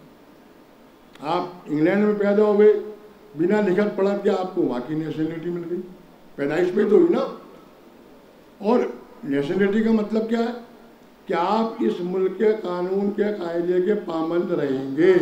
آپ انگلینڈ میں پیدا ہوئے، بنا لکھت پڑھا کے آپ کو وہاں کی نیشنلٹی مل گئی. پیدائش پہ تو ہوئی نا. اور نیشنلٹی کا مطلب کیا ہے؟ کہ آپ اس ملک کے قانون کے قاعدے کے پابند رہیں گے،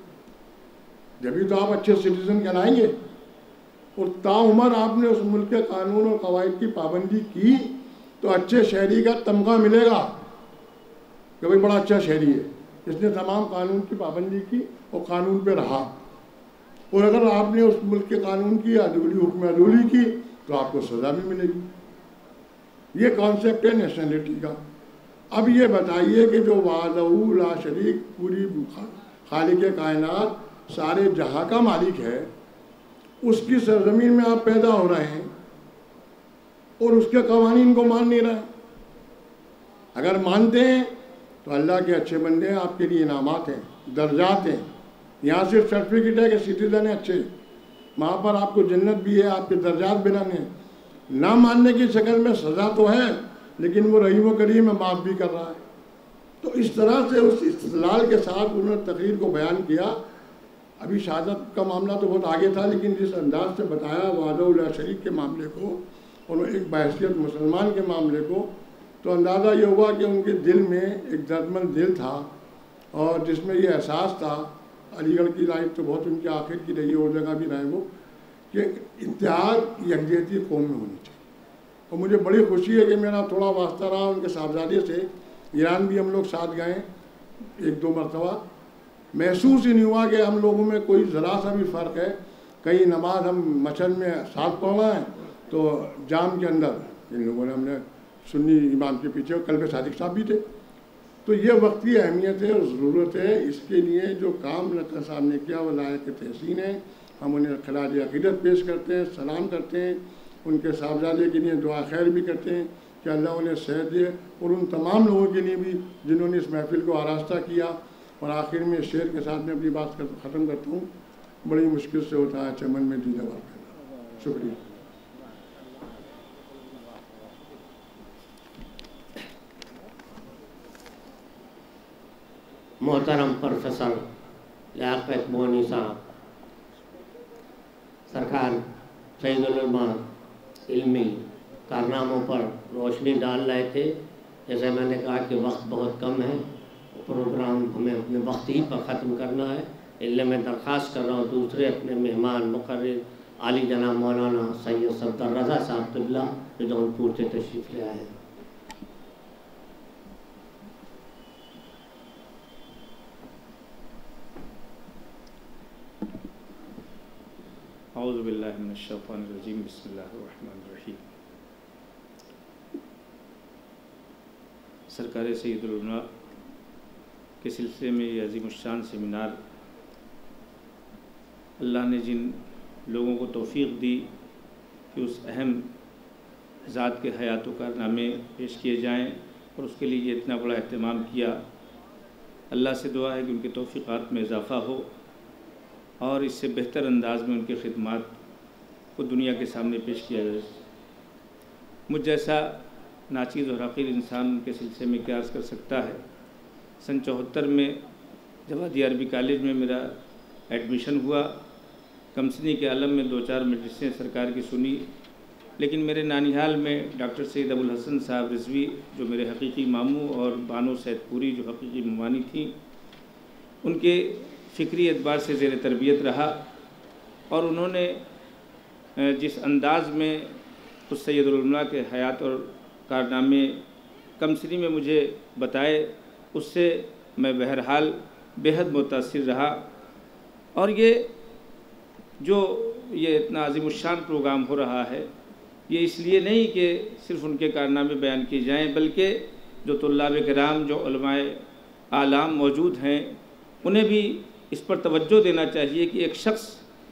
جبھی تو آپ اچھے سٹیزن کہلائیں گے. اور تاعمر آپ نے اس ملک کے قانون اور قواعد کی پابندی کی تو اچھے شہری کا تمغہ ملے گا کہ بھائی بڑا اچھا شہری ہے، اس نے تمام قانون کی پابندی کی اور قانون پہ رہا. اور اگر آپ نے اس ملک کے قانون کی عدولی حکم عدولی کی تو آپ کو سزا بھی ملے گی. یہ کانسیپٹ ہے نیشنلٹی کا. اب یہ بتائیے کہ جو وحدہ لا شریک پوری خالق کائنات سارے جہاں کا مالک ہے، اس کی سرزمین میں آپ پیدا ہو رہے ہیں اور اس کے قوانین کو مان نہیں رہے. اگر مانتے ہیں تو اللہ کے اچھے بندے ہیں، آپ کے لیے انعامات ہیں، درجات ہیں. یہاں صرف سرٹیفکیٹ ہے کہ سٹیزن ہے اچھے، وہاں پر آپ کو جنت بھی ہے، آپ کے درجات بنانے ہیں. نہ ماننے کی شکل میں سزا تو ہے، لیکن وہ رحیم و کریم ہے، معاف بھی کر رہا ہے. تو اس طرح سے اس استدلال کے ساتھ انہوں نے تقریر کو بیان کیا. ابھی شہادت کا معاملہ تو بہت آگے تھا، لیکن جس انداز سے بتایا وحدہ لا شریک کے معاملے کو اور ایک بحیثیت مسلمان کے معاملے کو، تو اندازہ یہ ہوا کہ ان کے دل میں ایک دردمند دل تھا، اور جس میں یہ احساس تھا. علی گڑھ کی لائف تو بہت ان کے آخر کی رہی ہے، اور جگہ بھی رہے وہ، کہ اتحاد یکجہتی قوم میں ہونی چاہیے. اور مجھے بڑی خوشی ہے کہ میرا تھوڑا واسطہ رہا ان کے صاحبزادے سے. ایران بھی ہم لوگ ساتھ گئے ایک دو مرتبہ. محسوس ہی نہیں ہوا کہ ہم لوگوں میں کوئی ذرا سا بھی فرق ہے. کہیں نماز ہم مچھل میں ساتھ پڑھ رہے ہیں تو جام کے اندر ان لوگوں نے ہم نے سنی امام کے پیچھے، اور قلب صادق صاحب بھی تھے. تو یہ وقتی اہمیت ہے اور ضرورت ہے. اس کے لیے جو کام نقوی صاحب نے کیا وہ لائق تحسین ہے. ہم انہیں خراج عقیدت پیش کرتے ہیں، سلام کرتے ہیں. ان کے صاحبزادے کے لیے دعا خیر بھی کرتے ہیں کہ اللہ انہیں صحت دے، اور ان تمام لوگوں کے لیے بھی جنہوں نے اس محفل کو آراستہ کیا. اور آخر میں شعر کے ساتھ میں اپنی بات ختم کرتا ہوں. بڑی مشکل سے ہوتا ہے چمن میں دیدہ بار کرنا. شکریہ.
محترم پروفیسر لیاقت مونی صاحب، سرکار سید العلماء علمی کارناموں پر روشنی ڈال رہے تھے. جیسے میں نے کہا کہ وقت بہت کم ہے، پروگرام ہمیں اپنے وقت ہی پر ختم کرنا ہے. اس لیے میں درخواست کر رہا ہوں دوسرے اپنے مہمان مقرر عالی جناب مولانا سید صفدر رضا صاحب قبلہ جو جونپور سے تشریف لے آئے ہیں.
اعوذ باللہ من الشیطان الرجیم. بسم اللہ الرحمن الرحیم. سرکار سید العلماء کے سلسلے میں یہ عظیم الشان سیمینار اللہ نے جن لوگوں کو توفیق دی کہ اس اہم ذات کے حیات و کارنامے پیش کیے جائیں اور اس کے لیے یہ اتنا بڑا اہتمام کیا، اللہ سے دعا ہے کہ ان کے توفیقات میں اضافہ ہو اور اس سے بہتر انداز میں ان کے خدمات کو دنیا کے سامنے پیش کیا جائے۔ مجھ جیسا ناچیز اور حقیر انسان ان کے سلسلے میں کیا عرض کر سکتا ہے۔ سن چوہتر میں جوادیہ عربی کالج میں میرا ایڈمیشن ہوا، کمسنی کے عالم میں دو چار مجلسیں سرکار کی سنی، لیکن میرے نانیہال میں ڈاکٹر سید ابو الحسن صاحب رضوی جو میرے حقیقی ماموں اور بانو سید پوری جو حقیقی ممانی تھیں، ان کے فکری اعتبار سے زیر تربیت رہا، اور انہوں نے جس انداز میں اس سید العلماء کے حیات اور کارنامے کمسنی میں مجھے بتائے، اس سے میں بہرحال بےحد متاثر رہا۔ اور یہ جو یہ اتنا عظیم الشان پروگرام ہو رہا ہے، یہ اس لیے نہیں کہ صرف ان کے کارنامے بیان کیے جائیں، بلکہ جو طلاب کرام جو علماء اعلام موجود ہیں انہیں بھی اس پر توجہ دینا چاہیے کہ ایک شخص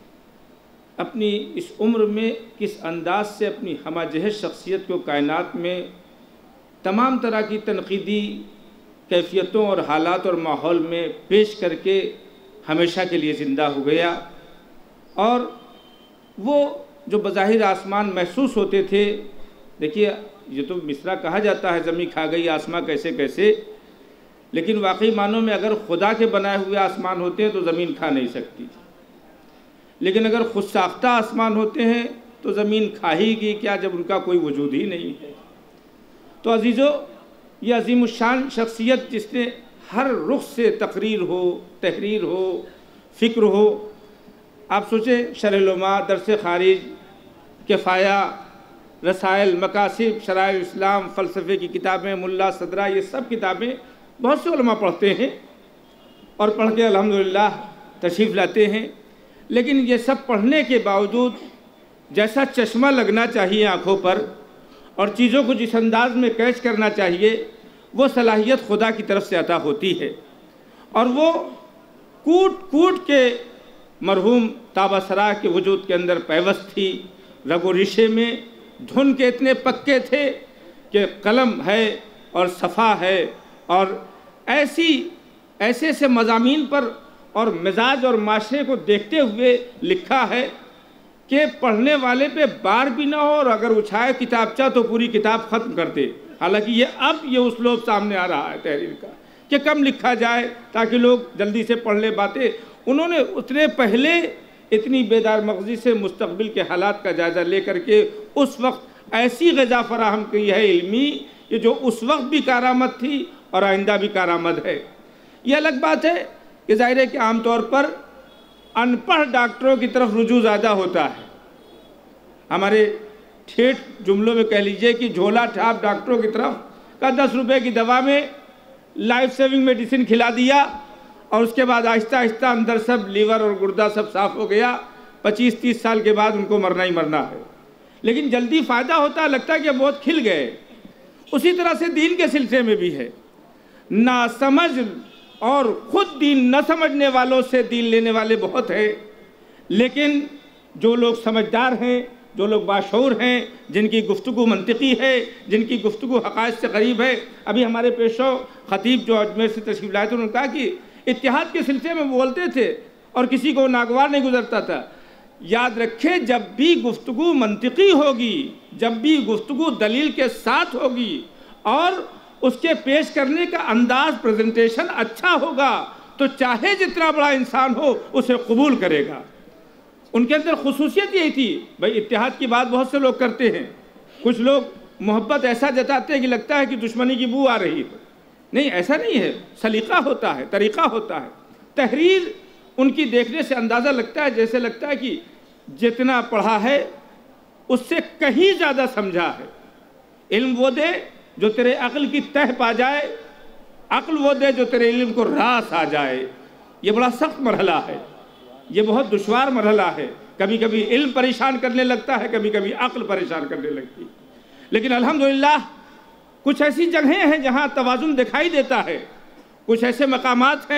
اپنی اس عمر میں کس انداز سے اپنی ہمہ جہت شخصیت کو کائنات میں تمام طرح کی تنقیدی کیفیتوں اور حالات اور ماحول میں پیش کر کے ہمیشہ کے لیے زندہ ہو گیا، اور وہ جو بظاہر آسمان محسوس ہوتے تھے، دیکھیے یہ تو مصرع کہا جاتا ہے زمین کھا گئی آسمان کیسے کیسے، لیکن واقعی معنوں میں اگر خدا کے بنائے ہوئے آسمان ہوتے ہیں تو زمین کھا نہیں سکتی، لیکن اگر خود ساختہ آسمان ہوتے ہیں تو زمین کھا ہی گی کیا جب ان کا کوئی وجود ہی نہیں ہے۔ تو عزیزو، یہ عظیم الشان شخصیت جس نے ہر رخ سے تقریر ہو، تحریر ہو، فکر ہو، آپ سوچیں شرح العلماء، درس خارج، کفایہ، رسائل، مقاصد، شرائع اسلام، فلسفے کی کتابیں، ملا صدرہ، یہ سب کتابیں بہت سے علماء پڑھتے ہیں اور پڑھ کے الحمدللہ تشریف لاتے ہیں، لیکن یہ سب پڑھنے کے باوجود جیسا چشمہ لگنا چاہیے آنکھوں پر اور چیزوں کو جس انداز میں کیچ کرنا چاہیے، وہ صلاحیت خدا کی طرف سے عطا ہوتی ہے، اور وہ کوٹ کوٹ کے مرحوم تابہ سرا کے وجود کے اندر پیوست تھی، رگ و ریشے میں دھن کے اتنے پکے تھے کہ قلم ہے اور صفحہ ہے، اور ایسی ایسے سے مضامین پر اور مزاج اور معاشرے کو دیکھتے ہوئے لکھا ہے کہ پڑھنے والے پہ بار بھی نہ ہو، اور اگر اچھائے کتابچہ تو پوری کتاب ختم کرتے۔ حالانکہ یہ اب یہ اسلوب سامنے آ رہا ہے تحریر کا کہ کم لکھا جائے تاکہ لوگ جلدی سے پڑھ لے باتیں۔ انہوں نے اتنے پہلے اتنی بیدار مغزی سے مستقبل کے حالات کا جائزہ لے کر کے اس وقت ایسی غذا فراہم کی ہے علمی کہ جو اس وقت بھی کارآمد تھی اور آئندہ بھی کارآمد ہے۔ یہ الگ بات ہے کہ ظاہر ہے کہ عام طور پر ان پڑھ ڈاکٹروں کی طرف رجوع زیادہ ہوتا ہے، ہمارے ٹھیٹ جملوں میں کہہ لیجئے کہ جھولا ٹھاپ ڈاکٹروں کی طرف کا دس روپے کی دوا میں لائف سیونگ میڈیسن کھلا دیا، اور اس کے بعد آہستہ آہستہ اندر سب لیور اور گردہ سب صاف ہو گیا، پچیس تیس سال کے بعد ان کو مرنا ہی مرنا ہے، لیکن جلدی فائدہ ہوتا ہے، لگتا ہے کہ بہت کھل گئے۔ اسی طرح سے دین کے سلسلے میں بھی ہے، ناسمجھ اور خود دین نہ سمجھنے والوں سے دین لینے والے بہت ہیں، لیکن جو لوگ سمجھدار ہیں، جو لوگ باشعور ہیں، جن کی گفتگو منطقی ہے، جن کی گفتگو حقائق سے قریب ہے۔ ابھی ہمارے پیشو خطیب جو اجمیر سے تشریف لائے تھے، انہوں نے کہا کہ اتحاد کے سلسلے میں بولتے تھے اور کسی کو ناگوار نہیں گزرتا تھا۔ یاد رکھیں، جب بھی گفتگو منطقی ہوگی، جب بھی گفتگو دلیل کے ساتھ ہوگی اور اس کے پیش کرنے کا انداز پریزنٹیشن اچھا ہوگا، تو چاہے جتنا بڑا انسان ہو اسے قبول کرے گا۔ ان کے اندر خصوصیت یہی تھی۔ بھائی اتحاد کی بات بہت سے لوگ کرتے ہیں، کچھ لوگ محبت ایسا جتاتے ہیں کہ لگتا ہے کہ دشمنی کی بو آ رہی ہے، نہیں ایسا نہیں ہے، سلیقہ ہوتا ہے، طریقہ ہوتا ہے۔ تحریر ان کی دیکھنے سے اندازہ لگتا ہے، جیسے لگتا ہے کہ جتنا پڑھا ہے اس سے کہیں زیادہ سمجھا ہے۔ علم وہ دے جو تیرے عقل کی تہ پا جائے، عقل وہ دے جو تیرے علم کو راس آ جائے۔ یہ بڑا سخت مرحلہ ہے، یہ بہت دشوار مرحلہ ہے۔ کبھی کبھی علم پریشان کرنے لگتا ہے، کبھی کبھی عقل پریشان کرنے لگتی ہے، لیکن الحمدللہ کچھ ایسی جگہیں ہیں جہاں توازن دکھائی دیتا ہے، کچھ ایسے مقامات ہیں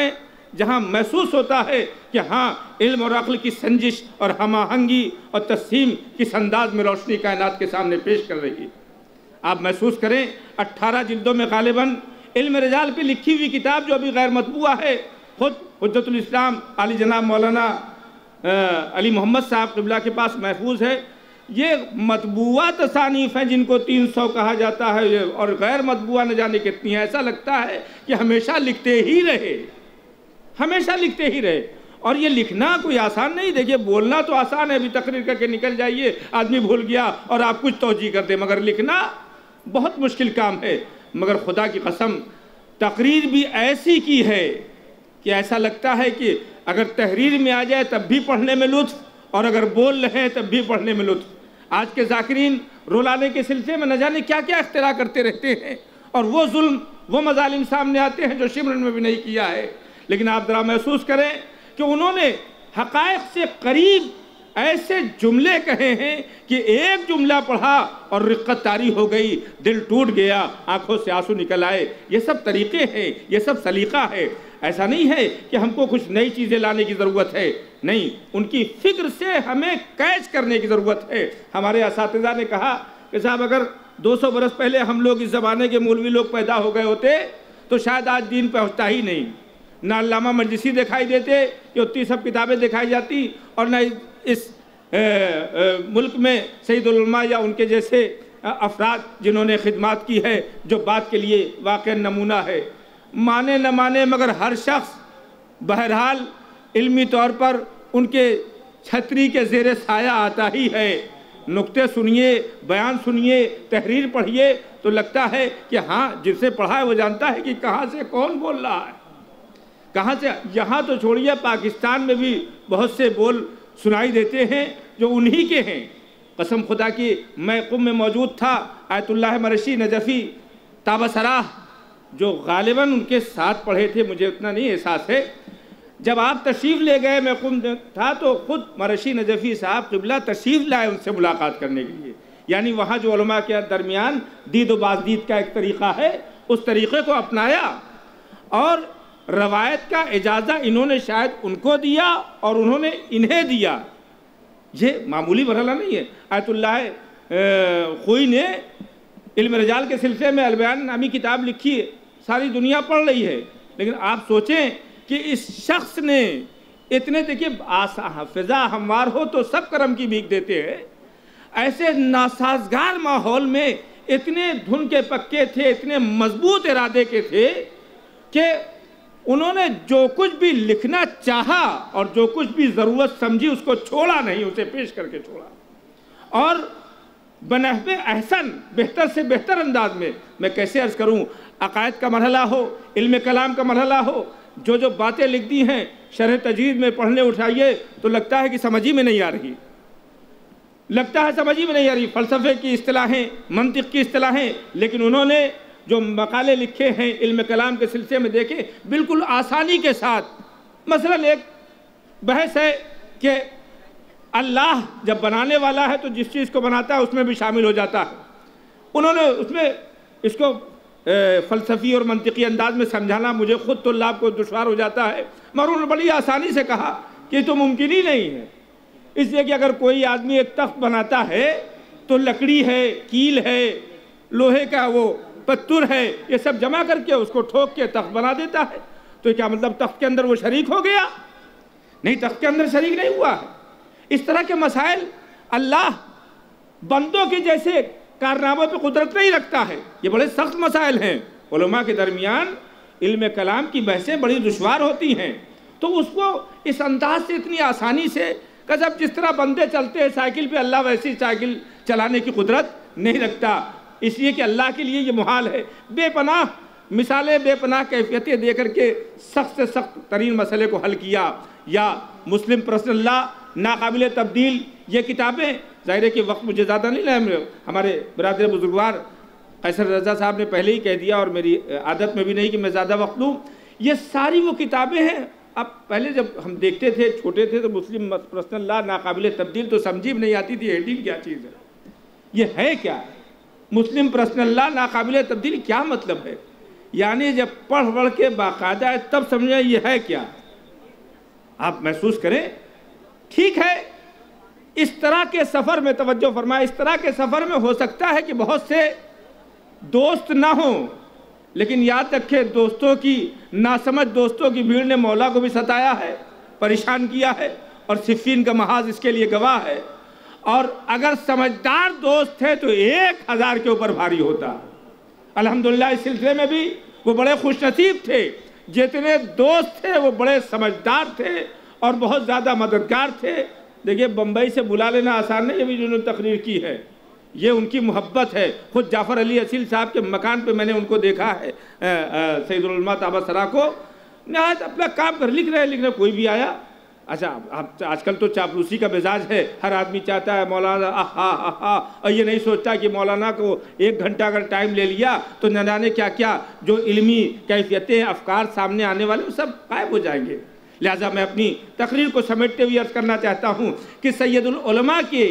جہاں محسوس ہوتا ہے کہ ہاں علم اور عقل کی سنجش اور ہم آہنگی اور تقسیم کس انداز میں روشنی کائنات کے سامنے پیش کر رہی ہے۔ آپ محسوس کریں اٹھارہ جلدوں میں غالباً علم رجال پہ لکھی ہوئی کتاب جو ابھی غیر مطبوعہ ہے، خود حجت الاسلام علی جناب مولانا علی محمد صاحب قبلہ کے پاس محفوظ ہے۔ یہ مطبوعہ تصانیف ہیں جن کو تین سو کہا جاتا ہے، اور غیر مطبوعہ نہ جانے کتنی ہیں۔ ایسا لگتا ہے کہ ہمیشہ لکھتے ہی رہے، ہمیشہ لکھتے ہی رہے۔ اور یہ لکھنا کوئی آسان نہیں، دیکھیے بولنا تو آسان ہے، ابھی تقریر کر کے نکل جائیے، آدمی بھول گیا اور آپ کچھ توجیہ کر دیں، مگر لکھنا بہت مشکل کام ہے۔ مگر خدا کی قسم تقریر بھی ایسی کی ہے کہ ایسا لگتا ہے کہ اگر تحریر میں آ جائے تب بھی پڑھنے میں لطف، اور اگر بول رہے ہیں تب بھی پڑھنے میں لطف۔ آج کے ذاکرین رولانے کے سلسلے میں نہ جانے کیا کیا اختراع کرتے رہتے ہیں، اور وہ ظلم وہ مظالم سامنے آتے ہیں جو شمرن میں بھی نہیں کیا ہے۔ لیکن آپ ذرا محسوس کریں کہ انہوں نے حقائق سے قریب ایسے جملے کہے ہیں کہ ایک جملہ پڑھا اور رقت طاری ہو گئی، دل ٹوٹ گیا، آنکھوں سے آنسو نکل آئے۔ یہ سب طریقے ہیں، یہ سب سلیقہ ہے۔ ایسا نہیں ہے کہ ہم کو کچھ نئی چیزیں لانے کی ضرورت ہے، نہیں، ان کی فکر سے ہمیں کیچ کرنے کی ضرورت ہے۔ ہمارے اساتذہ نے کہا کہ صاحب اگر دو سو برس پہلے ہم لوگ اس زمانے کے مولوی لوگ پیدا ہو گئے ہوتے تو شاید آج دین پہنچتا ہی نہیں، نہ علامہ مجلسی دکھائی دیتے کہ اتنی سب کتابیں دکھائی جاتی، اور نہ اس ملک میں سید العلماء یا ان کے جیسے افراد جنہوں نے خدمات کی ہے جو بات کے لیے واقع نمونہ ہے۔ مانے نہ مانے مگر ہر شخص بہرحال علمی طور پر ان کے چھتری کے زیر سایہ آتا ہی ہے۔ نکتے سنیے، بیان سنیے، تحریر پڑھیے تو لگتا ہے کہ ہاں جن سے پڑھا ہے وہ جانتا ہے کہ کہاں سے کون بول رہا ہے، کہاں سے۔ یہاں تو چھوڑیے، پاکستان میں بھی بہت سے بول سنائی دیتے ہیں جو انہی کے ہیں۔ قسم خدا کی میں قم میں موجود تھا، آیت اللہ مرشی نجفی تابہ سراہ جو غالباً ان کے ساتھ پڑھے تھے، مجھے اتنا نہیں احساس ہے۔ جب آپ تشریف لے گئے، میں قم تھا تو خود مرشی نجفی صاحب قبلہ تشریف لائے ان سے ملاقات کرنے کے لیے۔ یعنی وہاں جو علماء کے درمیان دید و بازدید کا ایک طریقہ ہے، اس طریقے کو اپنایا، اور روایت کا اجازہ انہوں نے شاید ان کو دیا اور انہوں نے انہیں دیا۔ یہ معمولی مرحلہ نہیں ہے۔ آیت اللہ خوئی نے علم رجال کے سلسلے میں البیان نامی کتاب لکھی ہے، ساری دنیا پڑھ رہی ہے، لیکن آپ سوچیں کہ اس شخص نے اتنے، دیکھیے فضا ہموار ہو تو سب کرم کی بھیک دیتے ہیں، ایسے ناسازگار ماحول میں اتنے دھن کے پکے تھے، اتنے مضبوط ارادے کے تھے کہ انہوں نے جو کچھ بھی لکھنا چاہا اور جو کچھ بھی ضرورت سمجھی اس کو چھوڑا نہیں، اسے پیش کر کے چھوڑا، اور بنحو احسن، بہتر سے بہتر انداز میں۔ میں کیسے عرض کروں، عقائد کا مرحلہ ہو، علم کلام کا مرحلہ ہو، جو جو باتیں لکھ دی ہیں شرح تجوید میں پڑھنے اٹھائیے تو لگتا ہے کہ سمجھ ہی میں نہیں آ رہی، لگتا ہے سمجھ ہی میں نہیں آ رہی، فلسفے کی اصطلاحیں، منطق کی اصطلاحیں۔ لیکن انہوں نے جو مقالے لکھے ہیں علم کلام کے سلسلے میں دیکھیں بالکل آسانی کے ساتھ۔ مثلا ایک بحث ہے کہ اللہ جب بنانے والا ہے تو جس چیز کو بناتا ہے اس میں بھی شامل ہو جاتا ہے۔ انہوں نے اس میں اس کو فلسفی اور منطقی انداز میں سمجھانا مجھے خود طلاب کو دشوار ہو جاتا ہے، مگر انہوں نے بڑی آسانی سے کہا کہ یہ تو ممکن ہی نہیں ہے، اس لیے کہ اگر کوئی آدمی ایک تخت بناتا ہے تو لکڑی ہے، کیل ہے، لوہے کا وہ پتھر ہے، یہ سب جمع کر کے اس کو ٹھوک کے تخت بنا دیتا ہے، تو کیا مطلب تخت کے اندر وہ شریک ہو گیا؟ نہیں، تخت کے اندر شریک نہیں ہوا ہے۔ اس طرح کے مسائل اللہ بندوں کے جیسے کارناموں پہ قدرت نہیں رکھتا ہے، یہ بڑے سخت مسائل ہیں۔ علماء کے درمیان علم کلام کی بحثیں بڑی دشوار ہوتی ہیں، تو اس کو اس انداز سے اتنی آسانی سے کہ جب جس طرح بندے چلتے ہیں سائیکل پہ، اللہ ویسی سائیکل چلانے کی قدرت نہیں رکھتا، اس لیے کہ اللہ کے لیے یہ محال ہے۔ بے پناہ مثالیں، بے پناہ کیفیتیں دے کر کے سخت سے سخت ترین مسئلے کو حل کیا۔ یا مسلم پرسنل لا، ناقابل تبدیل، یہ کتابیں ظاہر ہے کہ وقت مجھے زیادہ نہیں لگا، ہمارے برادر بزرگوار قیصر رضا صاحب نے پہلے ہی کہہ دیا اور میری عادت میں بھی نہیں کہ میں زیادہ وقت لوں۔ یہ ساری وہ کتابیں ہیں، اب پہلے جب ہم دیکھتے تھے چھوٹے تھے تو مسلم پرسنل لا ناقابل تبدیل تو سمجھی بھی نہیں آتی تھی ہیڈنگ کیا چیز ہے، یہ ہے کیا ہے مسلم پرسنل لا ناقابل تبدیل، کیا مطلب ہے؟ یعنی جب پڑھ پڑھ کے باقاعدہ تب سمجھیں یہ ہے کیا۔ آپ محسوس کریں. ٹھیک ہے اس طرح کے سفر میں توجہ فرمائیں، اس طرح کے سفر میں ہو سکتا ہے کہ بہت سے دوست نہ ہوں، لیکن یاد رکھیں دوستوں کی ناسمجھ دوستوں کی بھیڑ نے مولا کو بھی ستایا ہے، پریشان کیا ہے، اور صفین کا محاذ اس کے لیے گواہ ہے. اور اگر سمجھدار دوست تھے تو ایک ہزار کے اوپر بھاری ہوتا. الحمدللہ اس سلسلے میں بھی وہ بڑے خوش نصیب تھے، جتنے دوست تھے وہ بڑے سمجھدار تھے اور بہت زیادہ مددگار تھے. دیکھیے بمبئی سے بلا لینا آسان نہیں، یہ بھی جنہوں نے تقریر کی ہے، یہ ان کی محبت ہے. خود جعفر علی اصیل صاحب کے مکان پہ میں نے ان کو دیکھا ہے، سید العلماء طابہ سرا کو نہایت اپنا کام کر لکھ رہے لکھ رہے کوئی بھی آیا. اچھا آج کل تو چاپلوسی کا مزاج ہے، ہر آدمی چاہتا ہے مولانا آہا آہا، اور یہ نہیں سوچتا کہ مولانا کو ایک گھنٹہ اگر ٹائم لے لیا تو نہ جانے کیا کیا جو علمی کیفیتیں افکار سامنے آنے والے وہ سب غائب ہو جائیں گے. لہٰذا میں اپنی تقریر کو سمیٹتے ہوئے عرض کرنا چاہتا ہوں کہ سید العلماء کے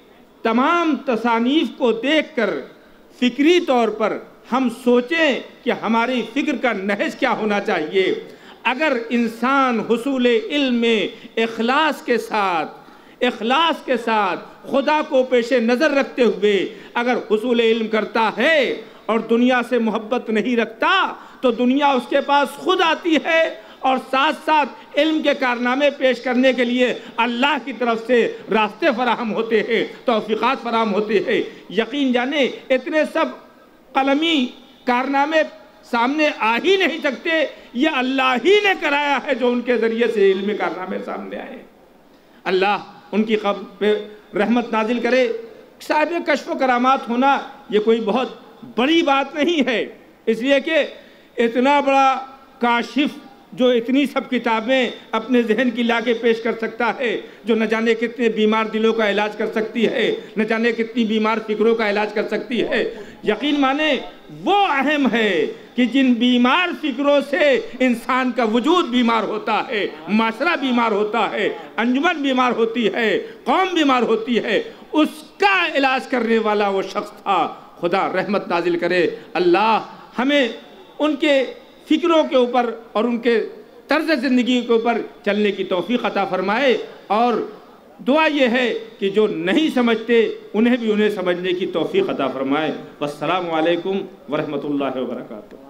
تمام تصانیف کو دیکھ کر فکری طور پر ہم سوچیں کہ ہماری فکر کا نہج کیا ہونا چاہیے. اگر انسان حصول علم میں اخلاص کے ساتھ اخلاص کے ساتھ خدا کو پیش نظر رکھتے ہوئے اگر حصول علم کرتا ہے اور دنیا سے محبت نہیں رکھتا تو دنیا اس کے پاس خود آتی ہے اور ساتھ ساتھ علم کے کارنامے پیش کرنے کے لیے اللہ کی طرف سے راستے فراہم ہوتے ہیں، توفیقات فراہم ہوتے ہیں. یقین جانیں اتنے سب قلمی کارنامے سامنے آ ہی نہیں سکتے، یہ اللہ ہی نے کرایا ہے جو ان کے ذریعے سے علمی کارنامے سامنے آئے. اللہ ان کی قبر پہ رحمت نازل کرے. صاحب کشف و کرامات ہونا یہ کوئی بہت بڑی بات نہیں ہے، اس لیے کہ اتنا بڑا کاشف جو اتنی سب کتابیں اپنے ذہن کی لا کے پیش کر سکتا ہے، جو نہ جانے کتنے بیمار دلوں کا علاج کر سکتی ہے، نہ جانے کتنی بیمار فکروں کا علاج کر سکتی ہے. یقین مانیں وہ اہم ہے کہ جن بیمار فکروں سے انسان کا وجود بیمار ہوتا ہے، معاشرہ بیمار ہوتا ہے، انجمن بیمار ہوتی ہے، قوم بیمار ہوتی ہے، اس کا علاج کرنے والا وہ شخص تھا. خدا رحمت نازل کرے. اللہ ہمیں ان کے فکروں کے اوپر اور ان کے طرز زندگی کے اوپر چلنے کی توفیق عطا فرمائے، اور دعا یہ ہے کہ جو نہیں سمجھتے انہیں بھی انہیں سمجھنے کی توفیق عطا فرمائے. والسلام علیکم ورحمۃ اللہ وبرکاتہ.